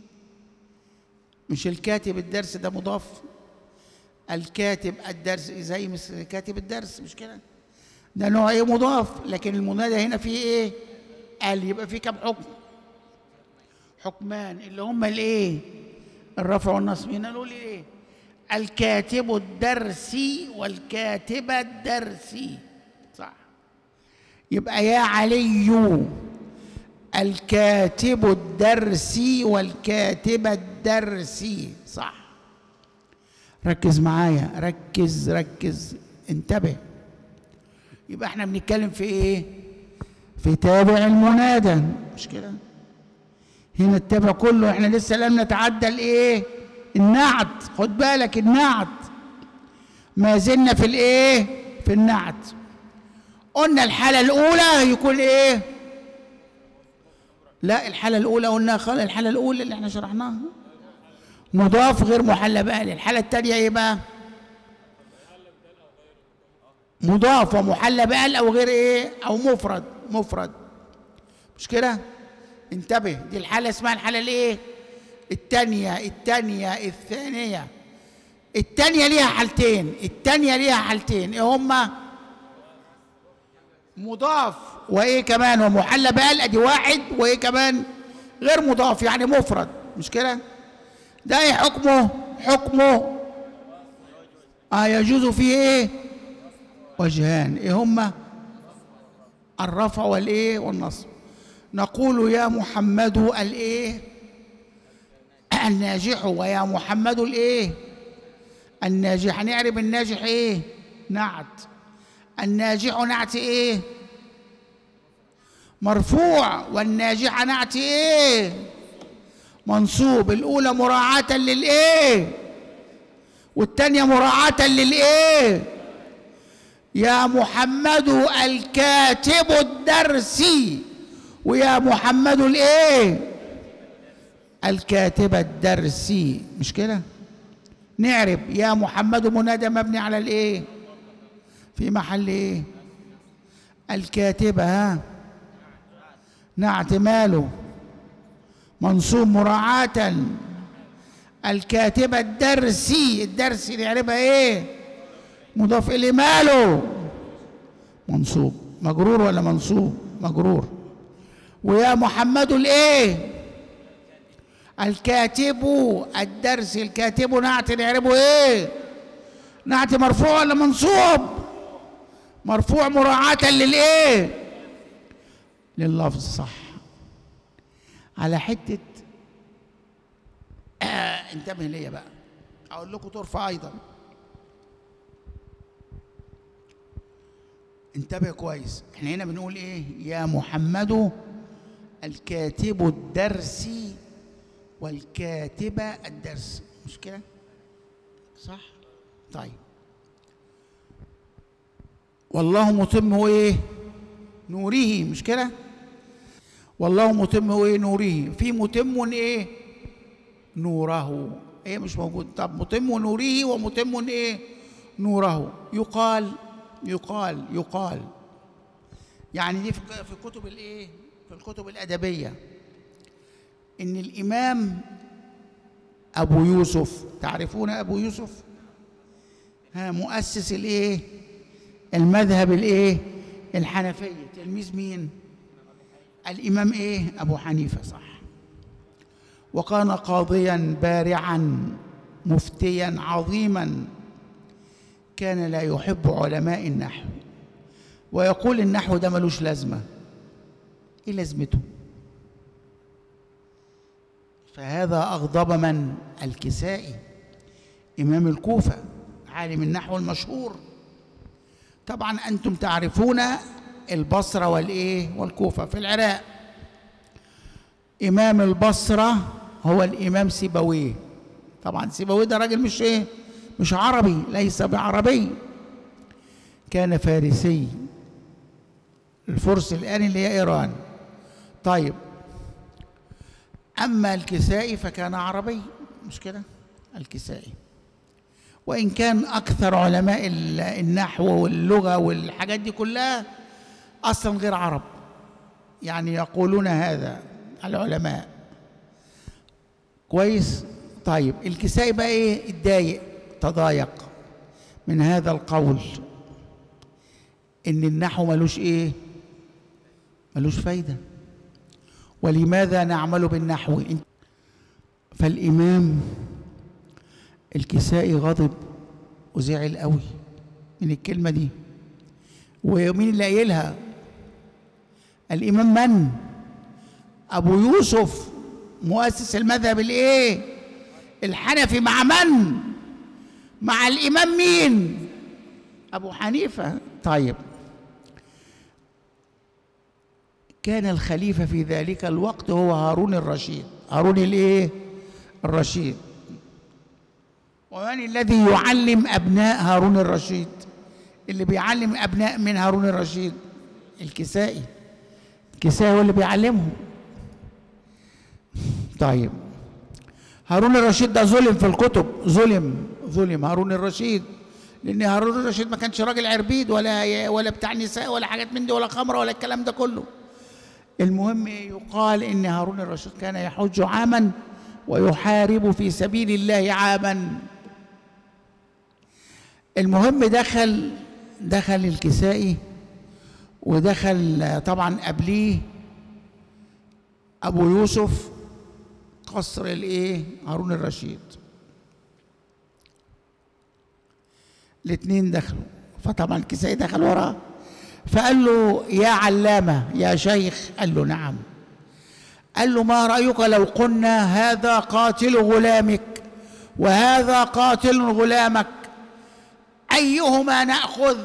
مش الكاتب الدرس ده مضاف؟ الكاتب الدرس زي مثل كاتب الدرس، مش كده؟ ده نوع ايه؟ مضاف. لكن المنادى هنا فيه ايه؟ يبقى فيه كم حكم؟ حكمان، اللي هم الايه؟ الرفع والنصب. هنا نقول ايه؟ الكاتب الدرسي والكاتبة الدرسي، صح؟ يبقى يا علي الكاتب الدرسي والكاتبة الدرسي، صح؟ ركز معايا، ركز، انتبه. يبقى احنا بنتكلم في ايه؟ في تابع المنادى، مش كده؟ هنا التابع كله، احنا لسه لم نتعدى الايه؟ النعت. خد بالك، النعت ما زلنا في الايه؟ في النعت. قلنا الحالة الأولى يكون ايه؟ لا، الحالة الأولى قلنا خلاص، الحالة الأولى اللي احنا شرحناها مضاف غير محلى بال. الحالة الثانية ايه بقى؟ مضاف ومحلى بال او غير ايه؟ او مفرد، مش كده؟ انتبه، دي الحالة اسمها الحالة الايه؟ الثانية ليها حالتين، ايه هما؟ مضاف وايه كمان؟ ومحلى بال، ادي واحد. وايه كمان؟ غير مضاف، يعني مفرد، مش كده؟ ده ايه حكمه؟ يجوز فيه ايه؟ وجهان، ايه هما؟ الرفع والايه؟ والنصب. نقول يا محمد الايه؟ الناجح، ويا محمد الايه؟ الناجح. نعرف الناجح ايه؟ نعت. الناجح نعت ايه؟ مرفوع. والناجح نعت ايه؟ منصوب. الاولى مراعاة للايه؟ والثانية مراعاة للايه؟ يا محمد الكاتب الدرسي، ويا محمد الايه؟ الكاتبة الدرسي، مش كده؟ نعرف يا محمد منادى مبني على الايه؟ في محل ايه؟ الكاتبة، نعت ماله؟ منصوب مراعاة. الكاتبة الدرسي نعرفها ايه؟ مضاف اليه، ماله؟ منصوب. مجرور ولا منصوب؟ مجرور. ويا محمد الايه؟ الكاتب الدرس، الكاتب نعت نعربه ايه؟ نعت مرفوع ولا منصوب؟ مرفوع مراعاة للايه؟ لللفظ. صح. على حتة انتبه ليا بقى، اقول لكم ترفع ايضا، انتبه كويس. احنا هنا بنقول ايه؟ يا محمد الكاتب الدرس والكاتبة الدرس، مش كده؟ صح؟ طيب. والله متم ايه؟ نوره، مش كده؟ والله متم ايه؟ نوره. في متم ايه؟ نوره. ايه مش موجود. طب متم نوره ومتم ايه؟ نوره. يقال يعني دي في كتب الايه؟ في الكتب الادبيه، ان الامام ابو يوسف، تعرفون ابو يوسف؟ مؤسس الايه؟ المذهب الايه؟ الحنفيه. تلميذ مين؟ الامام ايه؟ ابو حنيفه. صح. وكان قاضيا بارعا مفتيا عظيما، كان لا يحب علماء النحو، ويقول النحو ده ملوش لازمه. ايه لازمته؟ فهذا اغضب من؟ الكسائي امام الكوفه، عالم النحو المشهور. طبعا انتم تعرفون البصره والايه؟ والكوفه في العراق. امام البصره هو الامام سيبويه. طبعا سيبويه ده راجل مش ايه؟ مش عربي، ليس بعربي، كان فارسي. الفرس الان اللي هي ايران. طيب، اما الكسائي فكان عربي، مش كده؟ الكسائي، وان كان اكثر علماء النحو واللغه والحاجات دي كلها اصلا غير عرب، يعني يقولون هذا العلماء. كويس. طيب الكسائي بقى ايه؟ اتضايق، تضايق من هذا القول ان النحو ملوش ايه؟ ملوش فايده. ولماذا نعمل بالنحو؟ فالامام الكسائي غضب وزعل قوي من الكلمه دي. ومين اللي قايلها؟ الامام من؟ ابو يوسف مؤسس المذهب الايه؟ الحنفي. مع من؟ مع الامام مين؟ ابو حنيفه. طيب، كان الخليفه في ذلك الوقت هو هارون الرشيد. هارون الايه؟ الرشيد. ومن الذي يعلم ابناء هارون الرشيد؟ اللي بيعلم ابناء من هارون الرشيد؟ الكسائي. الكسائي هو اللي بيعلمهم. طيب، هارون الرشيد ده ظلم في الكتب، ظلم هارون الرشيد، لان هارون الرشيد ما كانش راجل عربيد ولا بتاع نساء ولا حاجات من دي ولا خمره ولا الكلام ده كله. المهم يقال ان هارون الرشيد كان يحج عاما ويحارب في سبيل الله عاما. المهم دخل الكسائي، ودخل طبعا قبليه ابو يوسف قصر الايه؟ هارون الرشيد. الاثنين دخلوا، فطبعا الكسائي دخل وراه، فقال له يا علامه يا شيخ. قال له نعم. قال له ما رايك لو قلنا هذا قاتل غلامك وهذا قاتل غلامك، ايهما ناخذ؟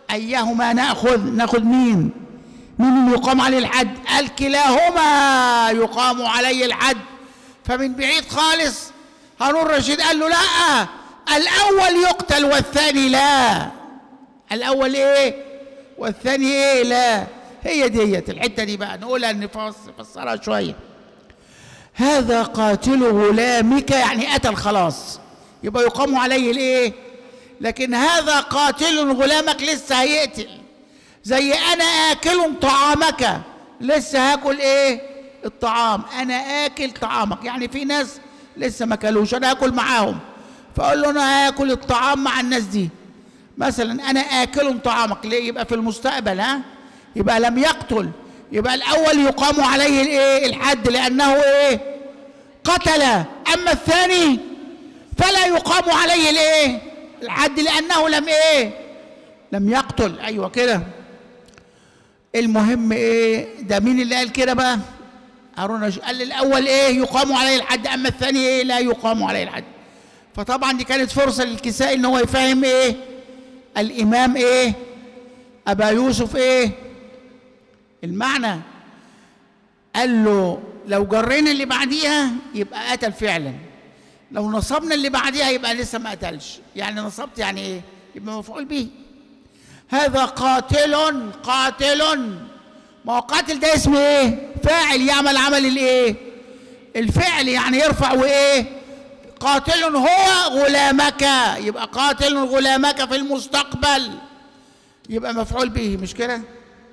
ناخذ مين اللي يقام عليه الحد؟ قال كلاهما يقام عليه الحد. فمن بعيد خالص هارون الرشيد قال له لا، الاول يقتل والثاني لا. الاول ايه والثاني ايه؟ لا. هي ديت الحته دي بقى نقولها، نفسرها شويه. هذا قاتل غلامك يعني قتل خلاص، يبقى يقام عليه الايه؟ لكن هذا قاتل غلامك لسه هيقتل. زي انا اكل طعامك، لسه هاكل ايه؟ الطعام. انا اكل طعامك، يعني في ناس لسه ما كلوش، انا هاكل معاهم، فاقول له انا هاكل الطعام مع الناس دي. مثلا انا اكل طعامك، ليه؟ يبقى في المستقبل، يبقى لم يقتل، يبقى الاول يقام عليه الايه؟ الحد، لانه ايه؟ قتل، أما الثاني فلا يقام عليه الإيه؟ الحد، لأنه لم إيه؟ لم يقتل. أيوة كده. المهم إيه؟ ده مين اللي قال كده بقى؟ هارون قال الأول إيه؟ يقام عليه الحد، أما الثاني إيه؟ لا يقام عليه الحد. فطبعا دي كانت فرصة للكسائي إن هو يفهم إيه؟ الإمام إيه؟ أبا يوسف إيه؟ المعنى. قال له لو جرينا اللي بعديها يبقى قتل فعلا، لو نصبنا اللي بعديها يبقى لسه ما قتلش. يعني نصبت يعني ايه؟ يبقى مفعول به. هذا قاتل، قاتل، ما هو قاتل ده اسمه ايه؟ فاعل، يعمل عمل الايه؟ الفعل، يعني يرفع وايه؟ قاتل هو غلامك، يبقى قاتل غلامك في المستقبل، يبقى مفعول به، مش كده؟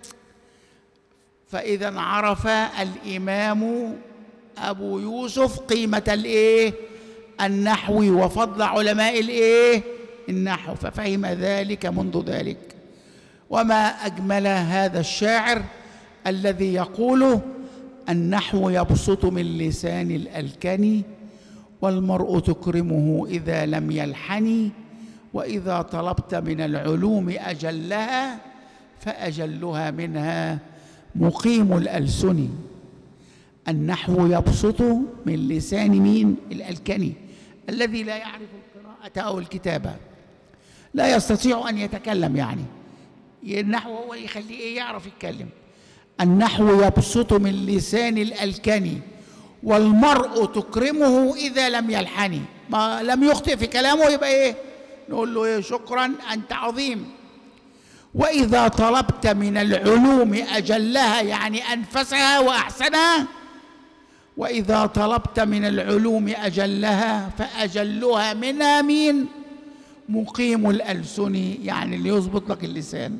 فإذا عرف الإمام أبو يوسف قيمة الإيه؟ النحو وفضل علماء الإيه؟ النحو، ففهم ذلك منذ ذلك. وما أجمل هذا الشاعر الذي يقول: النحو يبسط من لسان الألكن، والمرء تكرمه إذا لم يلحن، وإذا طلبت من العلوم أجلها فأجلها منها مقيم الألسن. النحو يبسط من لسان مين؟ الألكني، الذي لا يعرف القراءة أو الكتابة، لا يستطيع أن يتكلم، يعني النحو هو اللي يخليه إيه؟ يعرف يتكلم. النحو يبسط من لسان الألكني، والمرء تكرمه إذا لم يلحن، ما لم يخطئ في كلامه يبقى إيه؟ نقول له إيه؟ شكرا أنت عظيم. وإذا طلبت من العلوم أجلها، يعني أنفسها وأحسنها، وإذا طلبت من العلوم أجلها فأجلها منها مين؟ مقيم الألسن، يعني اللي يظبط لك اللسان.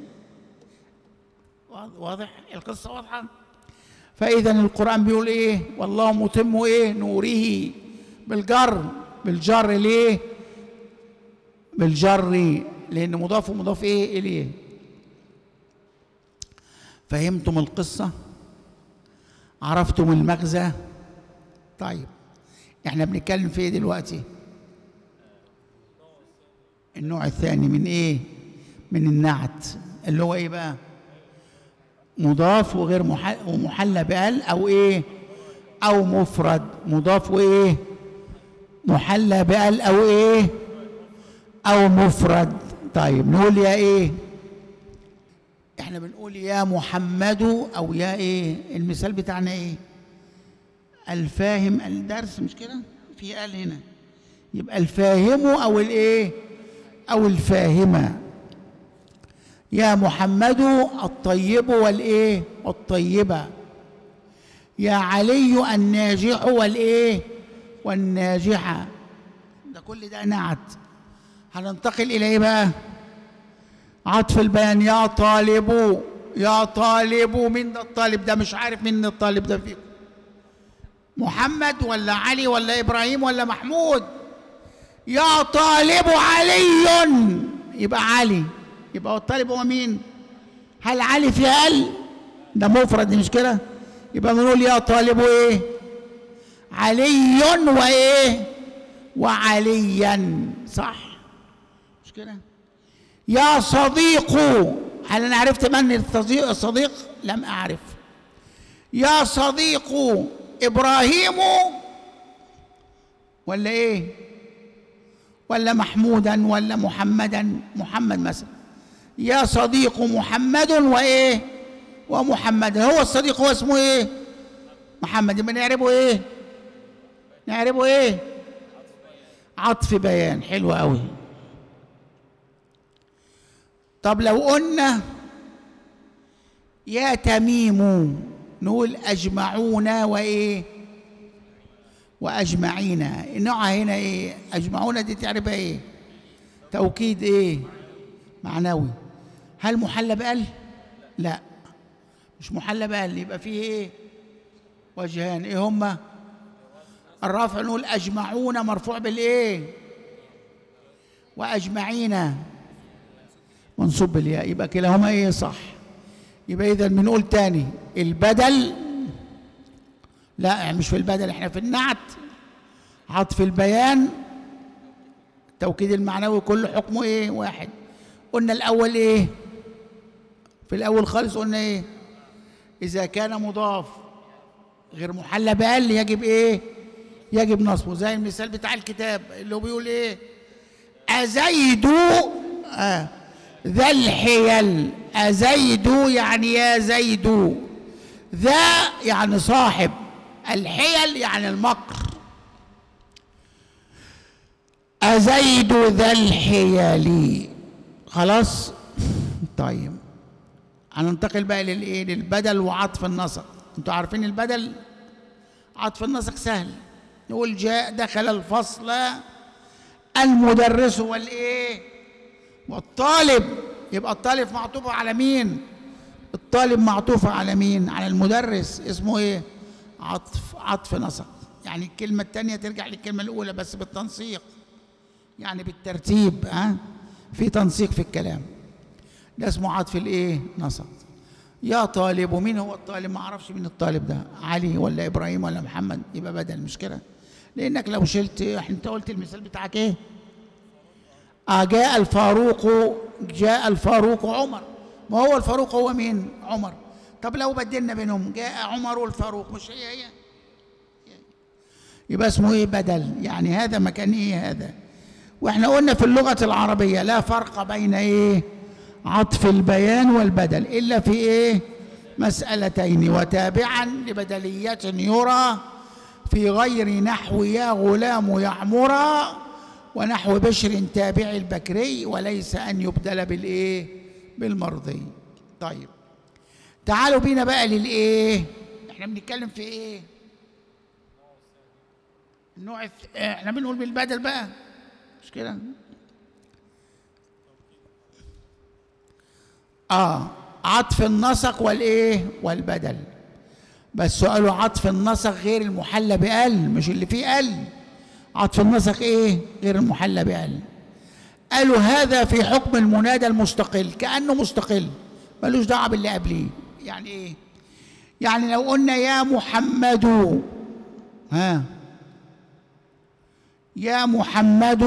واضح؟ القصة واضحة؟ فإذا القرآن بيقول إيه؟ والله متم إيه؟ نوره بالجر، بالجر ليه؟ بالجر لأن مضاف ومضاف إيه؟ إليه. فهمتم القصة؟ عرفتم المغزى؟ طيب احنا بنتكلم في ايه دلوقتي؟ النوع الثاني من ايه؟ من النعت، اللي هو ايه بقى؟ مضاف وغير ومحلى بال، او ايه؟ او مفرد. مضاف وايه؟ محلى بال، او ايه؟ او مفرد. طيب نقول يا ايه؟ احنا بنقول يا محمد، او يا ايه؟ المثال بتاعنا ايه؟ الفاهم الدرس، مش كده؟ في قال هنا، يبقى الفاهم او الايه؟ او الفاهمه. يا محمد الطيب والايه؟ والطيبه. يا علي الناجح والايه؟ والناجحه. ده كل ده نعت. هننتقل الى ايه بقى؟ عطف البيان. يا طالب، يا طالب، مين ده الطالب ده؟ مش عارف مين الطالب ده فيكم، محمد ولا علي ولا ابراهيم ولا محمود؟ يا طالب علي، يبقى علي، يبقى الطالب هو مين؟ هل علي في ال؟ ده مفرد مش كده؟ يبقى بنقول يا طالب ايه؟ علي وايه؟ وعليا، صح مش كده؟ يا صديق، هل انا عرفت من الصديق؟ لم اعرف. يا صديق ابراهيم ولا ايه؟ ولا محمودا ولا محمدا؟ محمد مثلا. يا صديق محمد وايه؟ ومحمد. هو الصديق هو اسمه ايه؟ محمد. يبقى نعربه ايه؟ نعربه ايه؟ عطف بيان. حلو قوي. طب لو قلنا يا تميم، نقول أجمعون وإيه؟ وأجمعين. نوعها هنا إيه؟ أجمعون دي تعرفها إيه؟ توكيد إيه؟ معنوي. هل محلى بال؟ لا مش محلى بال. يبقى فيه إيه؟ وجهان. إيه هما؟ الرفع نقول أجمعون مرفوع بالإيه؟ وأجمعين منصوب بالياء. يبقى كلاهما إيه؟ صح. يبقى إذا بنقول تاني البدل، لا مش في البدل، احنا في النعت. عطف البيان التوكيد المعنوي كله حكمه ايه؟ واحد. قلنا الاول ايه؟ في الاول خالص قلنا ايه؟ اذا كان مضاف غير محلى بال يجب ايه؟ يجب نصبه، زي المثال بتاع الكتاب اللي هو بيقول ايه؟ أزيد ذا الحيل. أزيد يعني يا زيد، ذا يعني صاحب، الحيل يعني المكر. أزيد ذا الحيل. خلاص؟ طيب هننتقل بقى للايه؟ للبدل وعطف النسق. انتوا عارفين البدل عطف النسق سهل، نقول جاء دخل الفصل المدرس والايه؟ والطالب. يبقى الطالب معطوف على مين؟ الطالب معطوف على مين؟ على المدرس. اسمه ايه؟ عطف نسق. يعني الكلمة الثانية ترجع للكلمة الأولى بس بالتنسيق، يعني بالترتيب. في تنسيق في الكلام، ده اسمه عطف الايه؟ نسق. يا طالب، ومين هو الطالب؟ ما اعرفش مين الطالب ده، علي ولا ابراهيم ولا محمد، يبقى بدل. مش كده؟ لانك لو شلت، انت قلت المثال بتاعك ايه؟ جاء الفاروق عمر. ما هو الفاروق هو مين؟ عمر. طب لو بدلنا بينهم، جاء عمر والفاروق، مش هي يبقى اسمه ايه؟ بدل. يعني هذا مكان ايه هذا. واحنا قلنا في اللغة العربية لا فرق بين ايه؟ عطف البيان والبدل الا في ايه؟ مسألتين. وتابعا لبدلية يرى في غير نحو يا غلام يعمرا ونحو بشر تابع البكري، وليس أن يبدل بالإيه؟ بالمرضي. طيب تعالوا بينا بقى للإيه؟ إحنا بنتكلم في إيه؟ النوع إحنا بنقول بالبدل بقى، مش كده؟ عطف النسق والإيه؟ والبدل. بس سؤاله عطف النسق غير المحلى بال، مش اللي فيه ال. عطف النسق ايه؟ غير المحلى بال. قالوا هذا في حكم المنادى المستقل، كأنه مستقل ملوش دعوه باللي قبليه. يعني ايه؟ يعني لو قلنا يا محمد، يا محمد،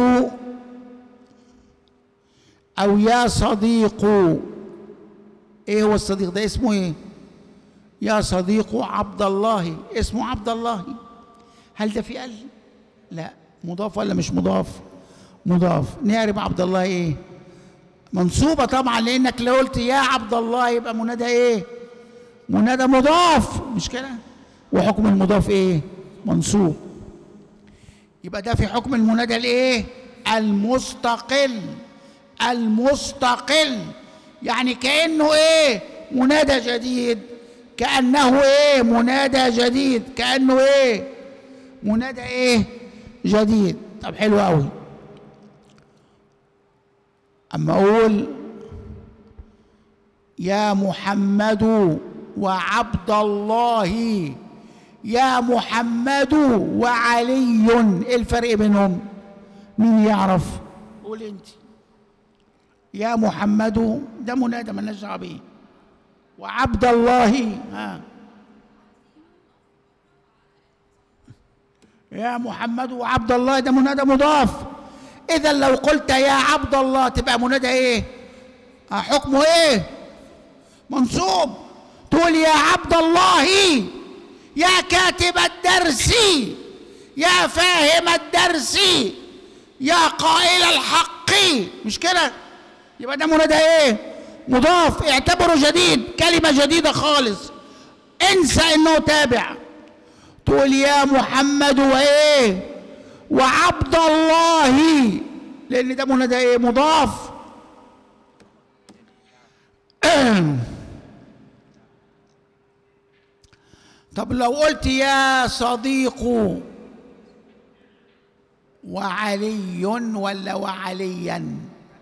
او يا صديق. ايه هو الصديق ده؟ اسمه ايه؟ يا صديق عبد الله، اسمه عبد الله. هل ده في ال؟ لا. مضاف ولا مش مضاف؟ مضاف. نعرف عبد الله ايه؟ منصوبة طبعا، لانك لو قلت يا عبد الله يبقى منادى ايه؟ منادى مضاف، مش كده؟ وحكم المضاف ايه؟ منصوب. يبقى ده في حكم المنادى الايه؟ المستقل. المستقل يعني كأنه ايه؟ منادى جديد، كأنه ايه؟ منادى جديد، كأنه ايه؟ منادى ايه؟ جديد. طب حلو قوي. اما اقول يا محمد وعبد الله، يا محمد وعلي، ايه الفرق بينهم؟ مين يعرف؟ قول انت. يا محمد ده منادى مالناش دعوه بيه، وعبد الله يا محمد وعبد الله ده منادى مضاف. اذا لو قلت يا عبد الله تبقى منادى ايه؟ حكمه ايه؟ منصوب. تقول يا عبد الله، يا كاتب الدرس، يا فاهم الدرس، يا قائل الحق، مش كده؟ يبقى ده منادى ايه؟ مضاف. اعتبره جديد، كلمة جديدة خالص، انسى انه تابع. تقول يا محمد وايه؟ وعبد الله، لان ده منادى ايه؟ مضاف. طب لو قلت يا صديق وعلي ولا وعليا؟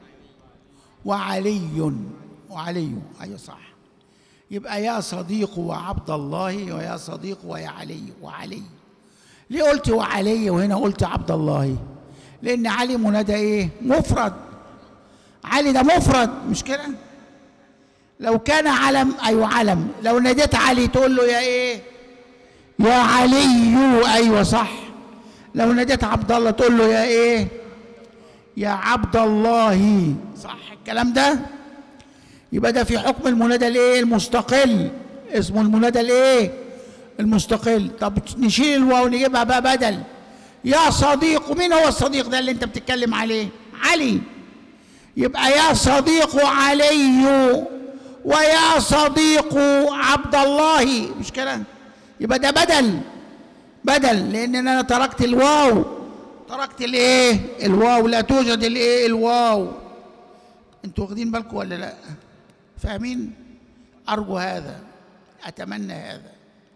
وعلي ايوه صح. يبقى يا صديق وعبد الله، ويا صديق ويا علي وعلي. ليه قلت وعلي وهنا قلت عبد الله؟ لان علي منادى ايه؟ مفرد. علي ده مفرد، مش كده؟ لو كان علم، ايوه علم، لو ناديت علي تقول له يا ايه؟ يا علي، ايوه صح. لو ناديت عبد الله تقول له يا ايه؟ يا عبد الله. صح الكلام ده؟ يبقى ده في حكم المنادى الايه؟ المستقل، اسمه المنادى الايه؟ المستقل. طب نشيل الواو نجيبها بقى بدل يا صديق. مين هو الصديق ده اللي انت بتتكلم عليه؟ علي. يبقى يا صديق علي ويا صديق عبد الله، مش كده؟ يبقى ده بدل لان انا تركت الواو، تركت الايه؟ الواو. لا توجد الايه؟ الواو. انتوا واخدين بالكم ولا لا؟ فاهمين؟ ارجو هذا، اتمنى هذا.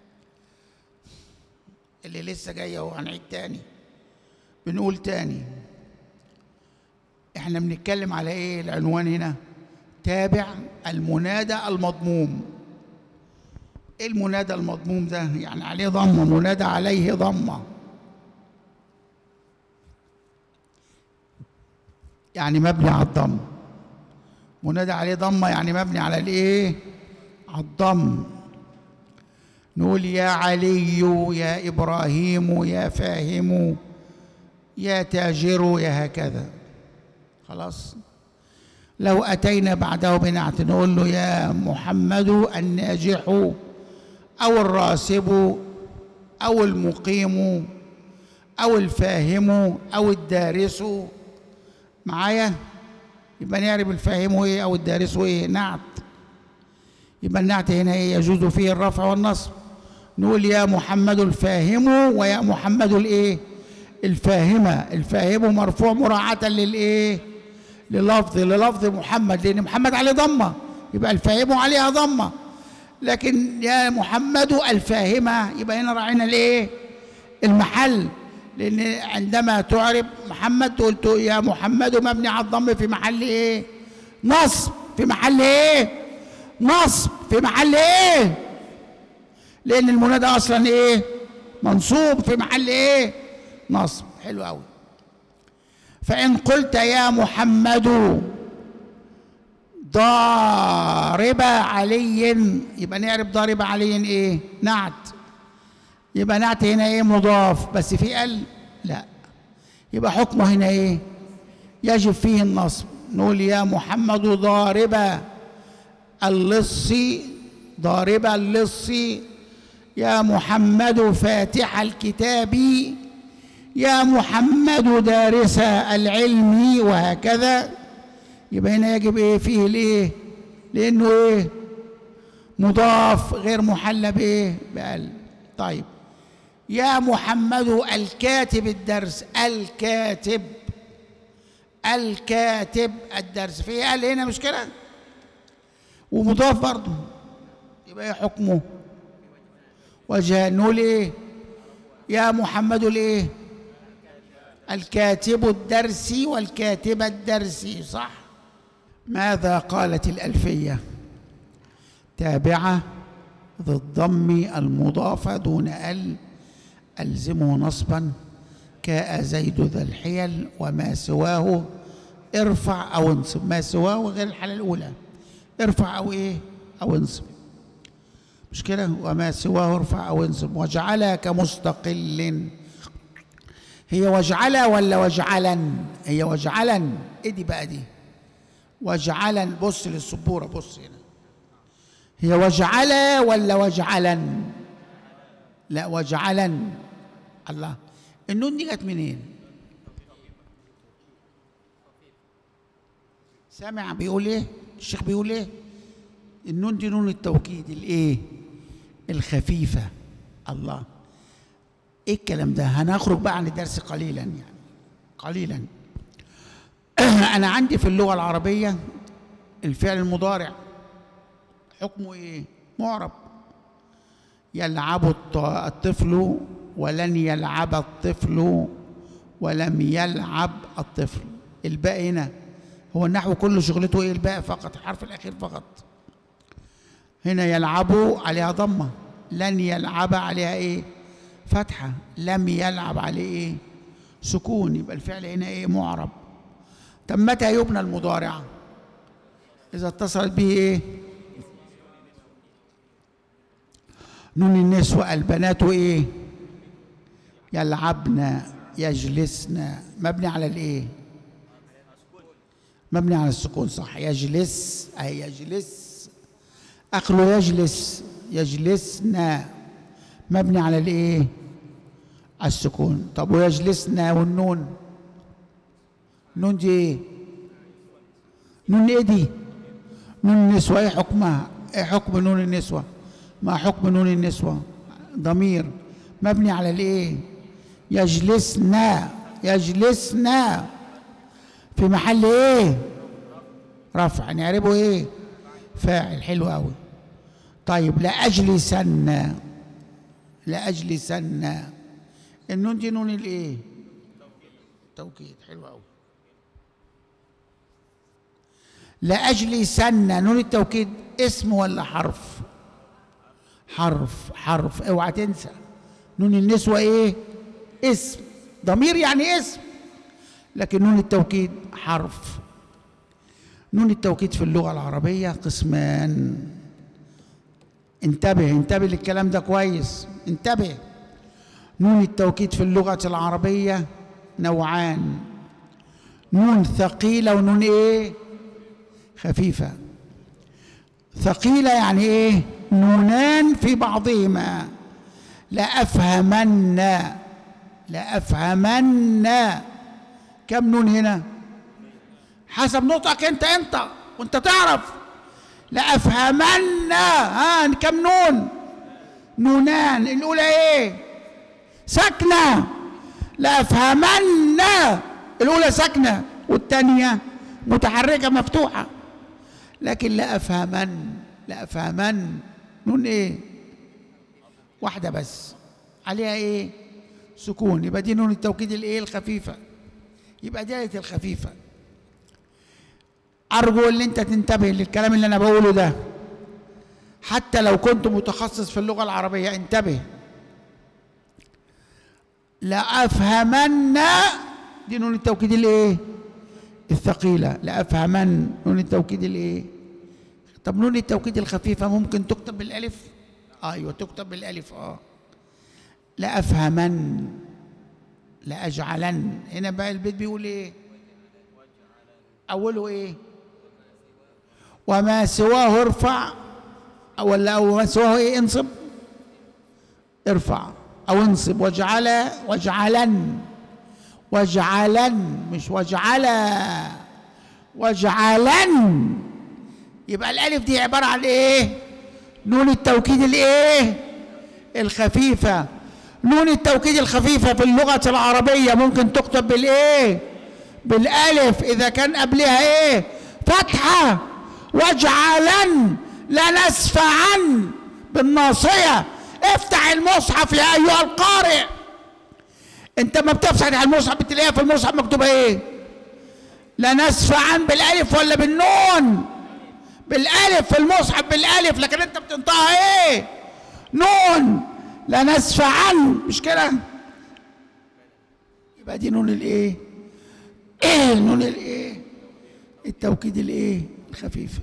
اللي لسه جاي اهو هنعيد تاني، بنقول تاني. احنا بنتكلم على ايه؟ العنوان هنا تابع المنادى المضموم. ايه المنادى المضموم ده؟ يعني عليه ضمه، منادى عليه ضمه، يعني مبني على الضم. منادى عليه ضمه يعني مبني على الايه؟ على الضم. نقول يا علي، يا ابراهيم، يا فاهم، يا تاجر، يا هكذا. خلاص. لو اتينا بعده بنعت نقول له يا محمد الناجح او الراسب او المقيم او الفاهم او الدارس. معايا؟ يبقى نعرف الفاهم ايه او الدارس ايه؟ نعت. يبقى النعت هنا ايه؟ يجوز فيه الرفع والنصب. نقول يا محمد الفاهم ويا محمد الايه؟ الفاهمه. الفاهم مرفوع مراعاه للايه؟ للفظ محمد، لان محمد عليه ضمه، يبقى الفاهم عليها ضمه. لكن يا محمد الفاهمه يبقى هنا راعينا الايه؟ المحل. لان عندما تعرب محمد قلت يا محمد مبني على الضم في محل ايه؟ نصب. في محل ايه؟ نصب. في محل ايه؟ لان المنادى اصلا ايه؟ منصوب. في محل ايه؟ نصب. حلو قوي. فان قلت يا محمد ضارب علي، يبقى نعرف ضارب علي ايه؟ نعت. يبقى نعت هنا ايه؟ مضاف. بس في ال؟ لا. يبقى حكمه هنا ايه؟ يجب فيه النصب. نقول يا محمد ضارب اللص، ضارب اللص. يا محمد فاتح الكتاب، يا محمد دارس العلم، وهكذا. يبقى هنا يجب ايه؟ فيه الايه؟ لانه ايه؟ مضاف غير محل بايه؟ بال. طيب يا محمد الكاتب الدرس، الكاتب الدرس. فيه ال هنا مش كده؟ ومضاف برضه. يبقى ايه حكمه؟ وجه. نقول ايه؟ يا محمد الايه؟ الكاتب الدرس والكاتبة الدرس. صح. ماذا قالت الألفية؟ تابعة ذي الضم المضافة دون ال ألزمه نصبا كاء زيد ذا الحيل وما سواه ارفع أو انصب. ما سواه غير الحالة الأولى، ارفع أو إيه؟ أو انصب. مش كده؟ وما سواه ارفع أو انصب. واجعلها كمستقل. هي واجعلها ولا واجعلا؟ هي واجعلا. إيه دي بقى دي؟ واجعلا. بص للسبورة، بص هنا. هي واجعلا ولا واجعلا؟ لا واجعلا. الله، النون دي جت منين؟ سامع بيقول ايه؟ الشيخ بيقول ايه؟ النون دي نون التوكيد الايه؟ الخفيفة. الله، ايه الكلام ده؟ هنخرج بقى عن الدرس قليلا، يعني قليلا. انا عندي في اللغة العربية الفعل المضارع حكمه ايه؟ معرب. يلعب الطفل ولن يلعب الطفل ولم يلعب الطفل. الباء هنا هو النحو كله شغلته ايه؟ الباء فقط، الحرف الاخير فقط. هنا يلعب عليها ضمه، لن يلعب عليها ايه؟ فتحه، لم يلعب عليه ايه؟ سكون. يبقى الفعل هنا ايه؟ معرب. طب متى يبنى المضارع؟ اذا اتصلت به ايه؟ نون النسوة. البنات ايه؟ يلعبن. يجلسن مبني على الايه؟ مبني على السكون، صح. يجلس اي يجلس، اخره يجلس، يجلسن مبني على الايه؟ على السكون. طب ويجلسن والنون، نون دي ايه؟ نون ايه دي؟ نون النسوة. ايه حكمها؟ ايه حكم نون النسوة؟ ما حكم نون النسوة؟ ضمير مبني على الايه؟ يجلسن، يجلسن في محل ايه؟ رفع. نعربه ايه؟ فاعل. حلو قوي. طيب لأجلسن، لأجلسن النون دي نون الايه؟ توكيد. حلو قوي. لأجلسن نون التوكيد اسم ولا حرف؟ حرف. حرف، اوعى تنسى نون النسوة ايه؟ اسم. ضمير يعني اسم، لكن نون التوكيد حرف. نون التوكيد في اللغة العربية قسمان. انتبه، انتبه للكلام ده كويس، انتبه. نون التوكيد في اللغة العربية نوعان: نون ثقيلة ونون ايه؟ خفيفة. ثقيلة يعني ايه؟ نونان في بعضهما. لأفهمن، لأفهمن. كم نون هنا؟ حسب نطقك انت، انت وانت تعرف. لأفهمن، ها كم نون؟ نونان. الأولى ايه؟ ساكنة. لأفهمن الأولى ساكنة والثانية متحركة مفتوحة. لكن لأفهمن، لأفهمن نون ايه؟ واحدة بس عليها ايه؟ سكون. يبقى دي نون التوكيد الايه؟ الخفيفة. يبقى ديت الخفيفة. أرجو ان انت تنتبه للكلام اللي انا بقوله ده، حتى لو كنت متخصص في اللغة العربية انتبه. لأفهمن دي نون التوكيد الايه؟ الثقيلة. لأفهمن نون التوكيد الايه؟ طب نون التوكيد الخفيفة ممكن تكتب بالألف؟ ايوه تكتب بالألف. لأفهمن، لأجعلن. هنا بقى البيت بيقول ايه؟ أوله ايه؟ وما سواه ارفع، ولا وما سواه ايه؟ انصب. ارفع أو انصب. واجعلن، واجعلن مش واجعلا، واجعلن. يبقى الألف دي عبارة عن ايه؟ نون التوكيد الايه؟ الخفيفة. نون التوكيد الخفيفة في اللغة العربية ممكن تكتب بالايه؟ بالألف إذا كان قبلها ايه؟ فتحة. واجعلن لا نسفعن بالناصية. افتح المصحف يا أيها القارئ. انت ما بتفتح المصحف بتلاقيها في المصحف مكتوبة ايه؟ لا نسفعن بالألف ولا بالنون؟ بالألف في المصحف بالألف، لكن انت بتنطقها ايه؟ نون. لا نسفعن، مش كده؟ يبقى دي نون الايه؟ ايه نون الايه؟ التوكيد الايه؟ الخفيفة.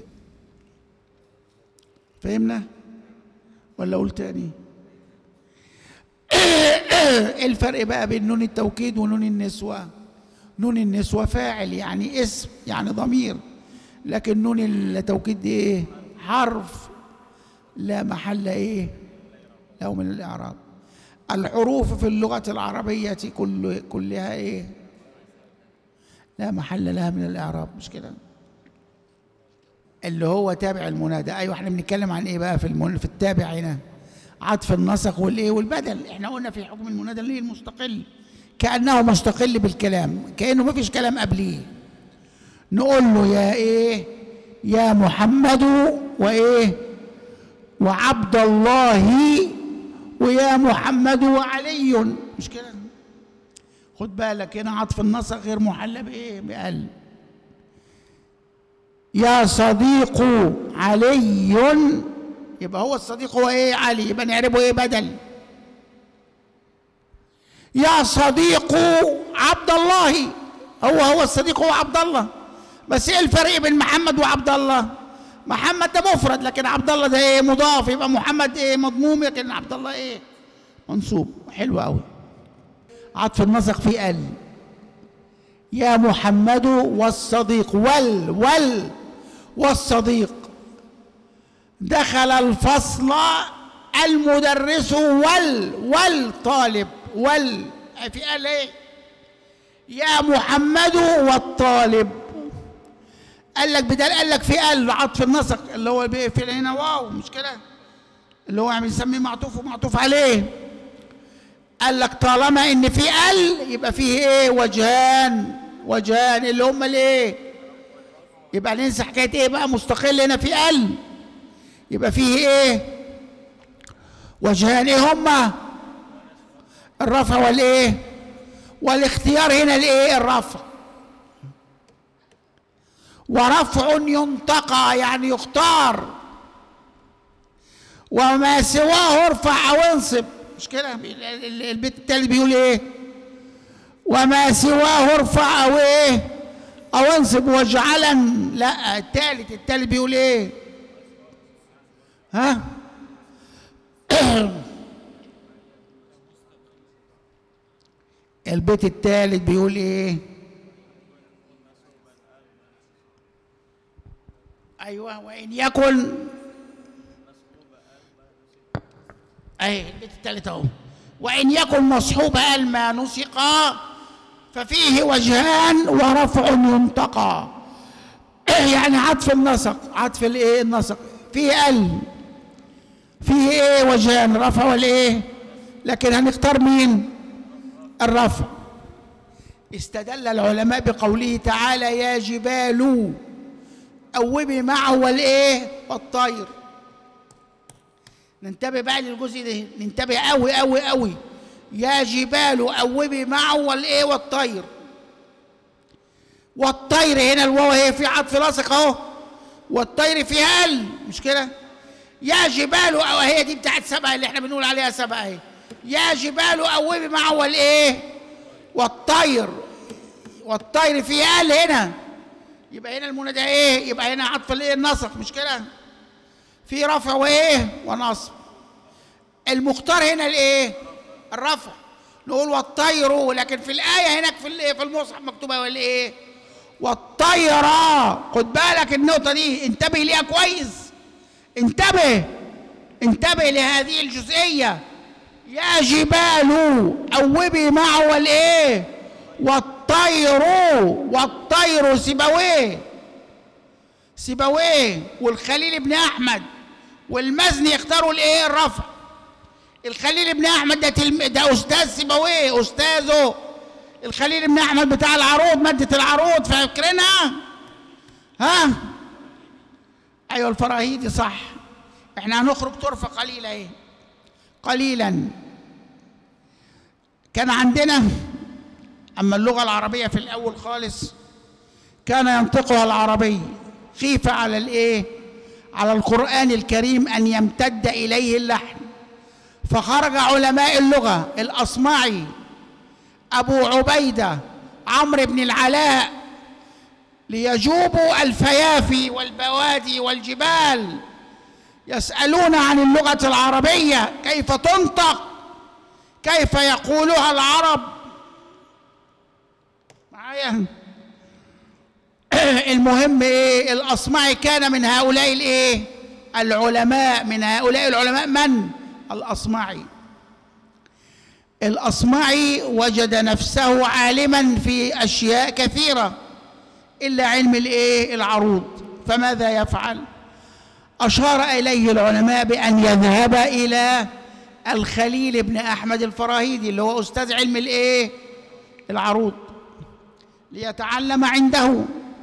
فهمنا؟ ولا اقول تاني؟ ايه الفرق بقى بين نون التوكيد ونون النسوة؟ نون النسوة فاعل يعني اسم يعني ضمير، لكن نون التوكيد دي ايه؟ حرف لا محل ايه له من الاعراب. الحروف في اللغة العربية كلها ايه؟ لا محل لها من الاعراب، مش كده؟ اللي هو تابع المنادى. ايوه احنا بنتكلم عن ايه بقى في التابع هنا؟ عطف النسق والايه؟ والبدل. احنا قلنا في حكم المنادى اللي هي المستقل، كأنه مستقل بالكلام، كأنه ما فيش كلام قبليه. نقول له يا ايه؟ يا محمد وايه؟ وعبد الله ويا محمد وعلي، مش كده؟ خد بالك هنا عطف النسق غير محلى بايه؟ بقل. يا صديق علي، يبقى هو الصديق هو ايه؟ علي، يبقى نعربه ايه؟ بدل. يا صديق عبد الله، هو الصديق هو عبد الله، بس ايه الفرق بين محمد وعبد الله؟ محمد ده مفرد، لكن عبد الله ده ايه؟ مضاف. يبقى محمد ايه؟ مضموم، لكن عبد الله ايه؟ منصوب. حلو قوي. عطف النسق فيه ال. يا محمد والصديق والصديق. دخل الفصل المدرس والطالب في ال ايه؟ يا محمد والطالب. قال لك بدل، قال لك في ال عطف النسق اللي هو في هنا واو، مش كده؟ اللي هو بنسميه معطوف ومعطوف عليه. قال لك طالما ان في ال يبقى فيه ايه؟ وجهان اللي هم الايه؟ يبقى ننسى حكايه ايه بقى مستقل هنا في ال، يبقى فيه ايه؟ وجهان. ايه هما؟ الرفع والايه؟ والاختيار. هنا الايه؟ الرفع. ورفع ينتقى يعني يختار، وما سواه ارفع او انصب، مش كده؟ البيت التالت بيقول ايه؟ وما سواه ارفع او ايه؟ او انصب واجعلا. لا التالت بيقول ايه؟ ها؟ البيت التالت بيقول ايه؟ ايوه وان يكن، اي البيت التالت اهو. وان يكن مصحوب ما نسق ففيه وجهان ورفع ينتقى. يعني عطف النسق، عطف الايه؟ النسق فيه ال، فيه ايه؟ وجهان، رفع والايه؟ لكن هنختار مين؟ الرفع. استدل العلماء بقوله تعالى يا جبال أوبي معه والايه؟ والطير. ننتبه بقى للجزء ده، ننتبه قوي قوي قوي. يا جبال أوبي معه والايه؟ والطير. والطير هنا الواو هي في عطف لاصق اهو، والطير فيها ال، مش كده؟ يا جبال، أو هي دي بتاعت سبأ اللي احنا بنقول عليها سبأ اهي. يا جبال أوبي معه والايه؟ والطير. والطير فيها ال هنا، يبقى هنا المنادى ايه؟ يبقى هنا عطف الايه؟ النسق، مش كده؟ في رفع وايه؟ ونصب. المختار هنا الايه؟ الرفع. نقول والطير، لكن في الآية هناك في المصحف مكتوبة والايه؟ والطيرة. خد بالك النقطة دي، انتبه ليها كويس، انتبه لهذه الجزئية. يا جبال أوبي معه والايه؟ والطير سيبويه والخليل بن احمد والمزني يختاروا الايه؟ الرفع. الخليل بن احمد ده استاذ سيبويه، استاذه الخليل بن احمد بتاع العروض، ماده العروض، فاكرينها؟ ها؟ ايوه الفراهيدي صح. احنا هنخرج طرفه قليله ايه؟ قليلا. كان عندنا أما اللغة العربية في الأول خالص كان ينطقها العربي، خيف على الإيه؟ على القرآن الكريم أن يمتد إليه اللحن، فخرج علماء اللغة الأصمعي، أبو عبيدة، عمرو بن العلاء، ليجوبوا الفيافي والبوادي والجبال، يسألون عن اللغة العربية كيف تنطق، كيف يقولها العرب. معايا؟ المهم ايه؟ الأصمعي كان من هؤلاء الايه؟ العلماء. من هؤلاء العلماء من؟ الأصمعي. الأصمعي وجد نفسه عالما في أشياء كثيرة إلا علم الايه؟ العروض. فماذا يفعل؟ أشار إليه العلماء بأن يذهب إلى الخليل بن أحمد الفراهيدي اللي هو أستاذ علم الايه؟ العروض، ليتعلم عنده.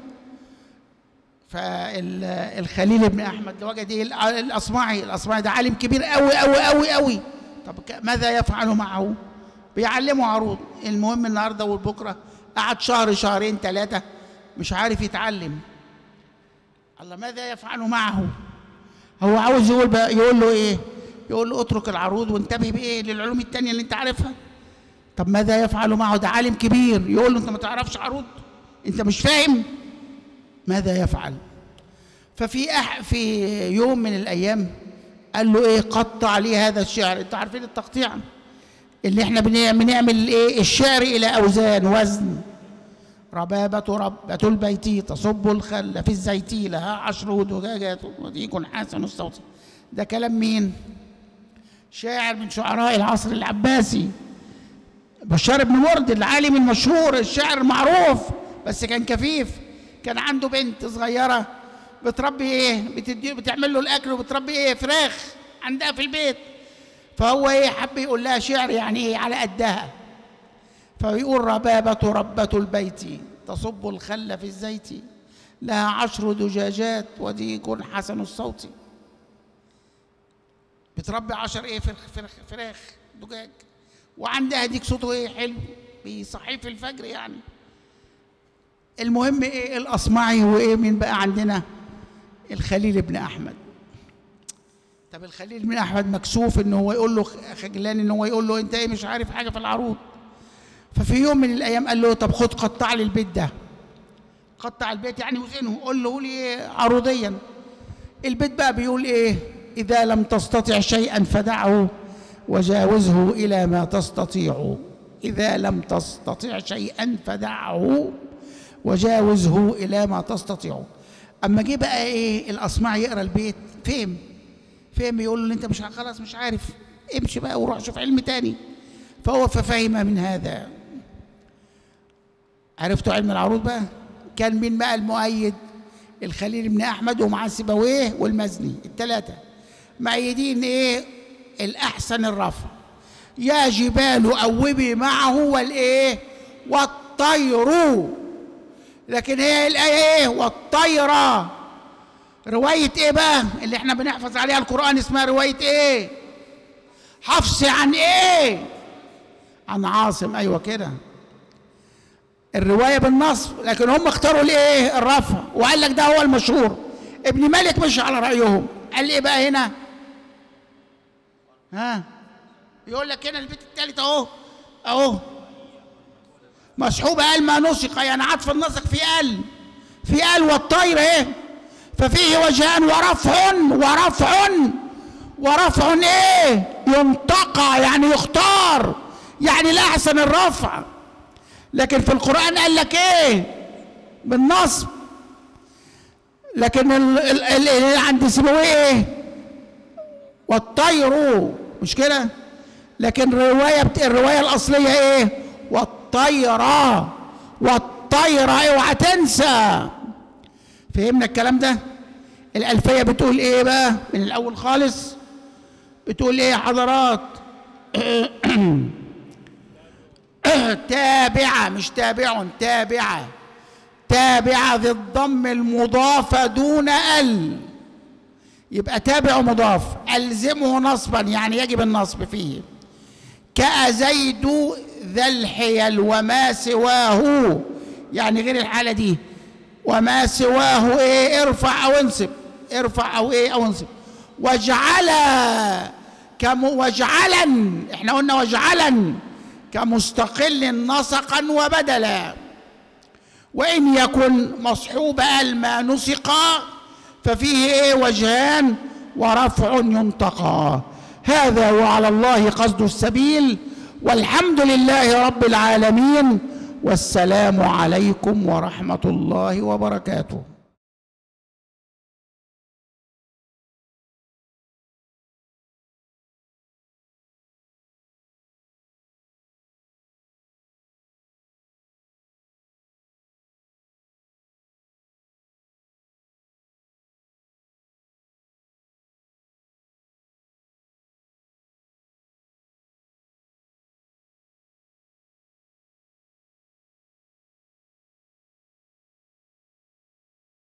فالخليل بن احمد وجد الاصمعي ده عالم كبير قوي قوي قوي قوي. طب ماذا يفعل معه؟ بيعلمه عروض. المهم النهارده وبكره قعد شهر شهرين ثلاثه مش عارف يتعلم. الله، ماذا يفعل معه؟ هو عاوز يقول له ايه؟ يقول له اترك العروض وانتبه بايه؟ للعلوم الثانيه اللي انت عارفها. طب ماذا يفعل معه؟ ده عالم كبير. يقول له انت ما تعرفش عروض؟ انت مش فاهم؟ ماذا يفعل؟ في يوم من الايام قال له ايه؟ قطع لي هذا الشعر. انتوا عارفين التقطيع؟ اللي احنا بنعمل ايه؟ الشعر الى اوزان وزن. ربابة ربة البيت تصب الخل في الزيت لها 10 دجاجات وديك حسن الصوت. ده كلام مين؟ شاعر من شعراء العصر العباسي، بشار بن ورد العالم المشهور، الشاعر المعروف، بس كان كفيف. كان عنده بنت صغيرة بتربي ايه؟ بتعمل له الاكل وبتربي ايه؟ فراخ عندها في البيت. فهو ايه؟ حب يقول لها شعر يعني ايه؟ على قدها. فيقول ربابة ربة البيت تصب الخل في الزيت لها 10 دجاجات وديك حسن الصوت. بتربي 10 ايه؟ فراخ دجاج، وعندها ديك صوته ايه؟ حلو، بيصحيه في الفجر يعني. المهم ايه؟ الاصمعي. وايه مين بقى عندنا؟ الخليل بن احمد. طب الخليل بن احمد مكسوف ان هو يقول له، خجلان ان هو يقول له انت ايه مش عارف حاجه في العروض. ففي يوم من الايام قال له طب خد قطع لي البيت ده. قطع البيت يعني وزنه، قول له لي عروضيا. البيت بقى بيقول ايه؟ اذا لم تستطع شيئا فدعه وجاوزه الى ما تستطيع. اذا لم تستطع شيئا فدعه وجاوزه الى ما تستطيع. اما جه بقى ايه الاصمعي يقرا البيت، فهم يقول له انت مش خلاص مش عارف، امشي بقى وروح شوف علم تاني. فهو ففهم من هذا. عرفتوا علم العروض بقى؟ كان مين بقى المؤيد؟ الخليل بن احمد ومعاه سيبويه والمزني، الثلاثه مؤيدين ايه؟ الاحسن الرفع. يا جبال اوبي معه والايه؟ والطير. لكن هي الايه ايه؟ والطيره. روايه ايه بقى اللي احنا بنحفظ عليها القران؟ اسمها روايه ايه؟ حفص عن ايه؟ عن عاصم. ايوه كده، الروايه بالنصب، لكن هم اختاروا الايه؟ الرفع، وقال لك ده هو المشهور. ابن مالك مشي على رايهم، قال ايه بقى هنا؟ ها يقول لك هنا البيت الثالث اهو مسحوب، قال ما نسق، يعني عطف النسق في قال والطير ايه؟ ففيه وجهان، ورفع ايه؟ ينتقى يعني يختار، يعني الاحسن الرفع. لكن في القرآن قال لك ايه؟ بالنصب. لكن اللي عند سيبويه ايه؟ والطير، مش كده؟ لكن الرواية الأصلية ايه؟ والطيرة. اوعى تنسى. فهمنا الكلام ده؟ الألفية بتقول ايه بقى؟ من الأول خالص بتقول ايه يا حضرات؟ تابعة، مش تابع، تابعة ذي الضم المضافة دون ال. يبقى تابع مضاف، ألزمه نصبا يعني يجب النصب فيه. كأزيد ذا الحيل وما سواه، يعني غير الحالة دي. وما سواه ايه؟ ارفع او انصب، او انصب. واجعلا احنا قلنا واجعلا كمستقل نسقا وبدلا. وإن يكن مصحوب ما نسقا ففيه ايه؟ وجهان ورفع ينتقى. هذا وعلى الله قصد السبيل، والحمد لله رب العالمين، والسلام عليكم ورحمة الله وبركاته.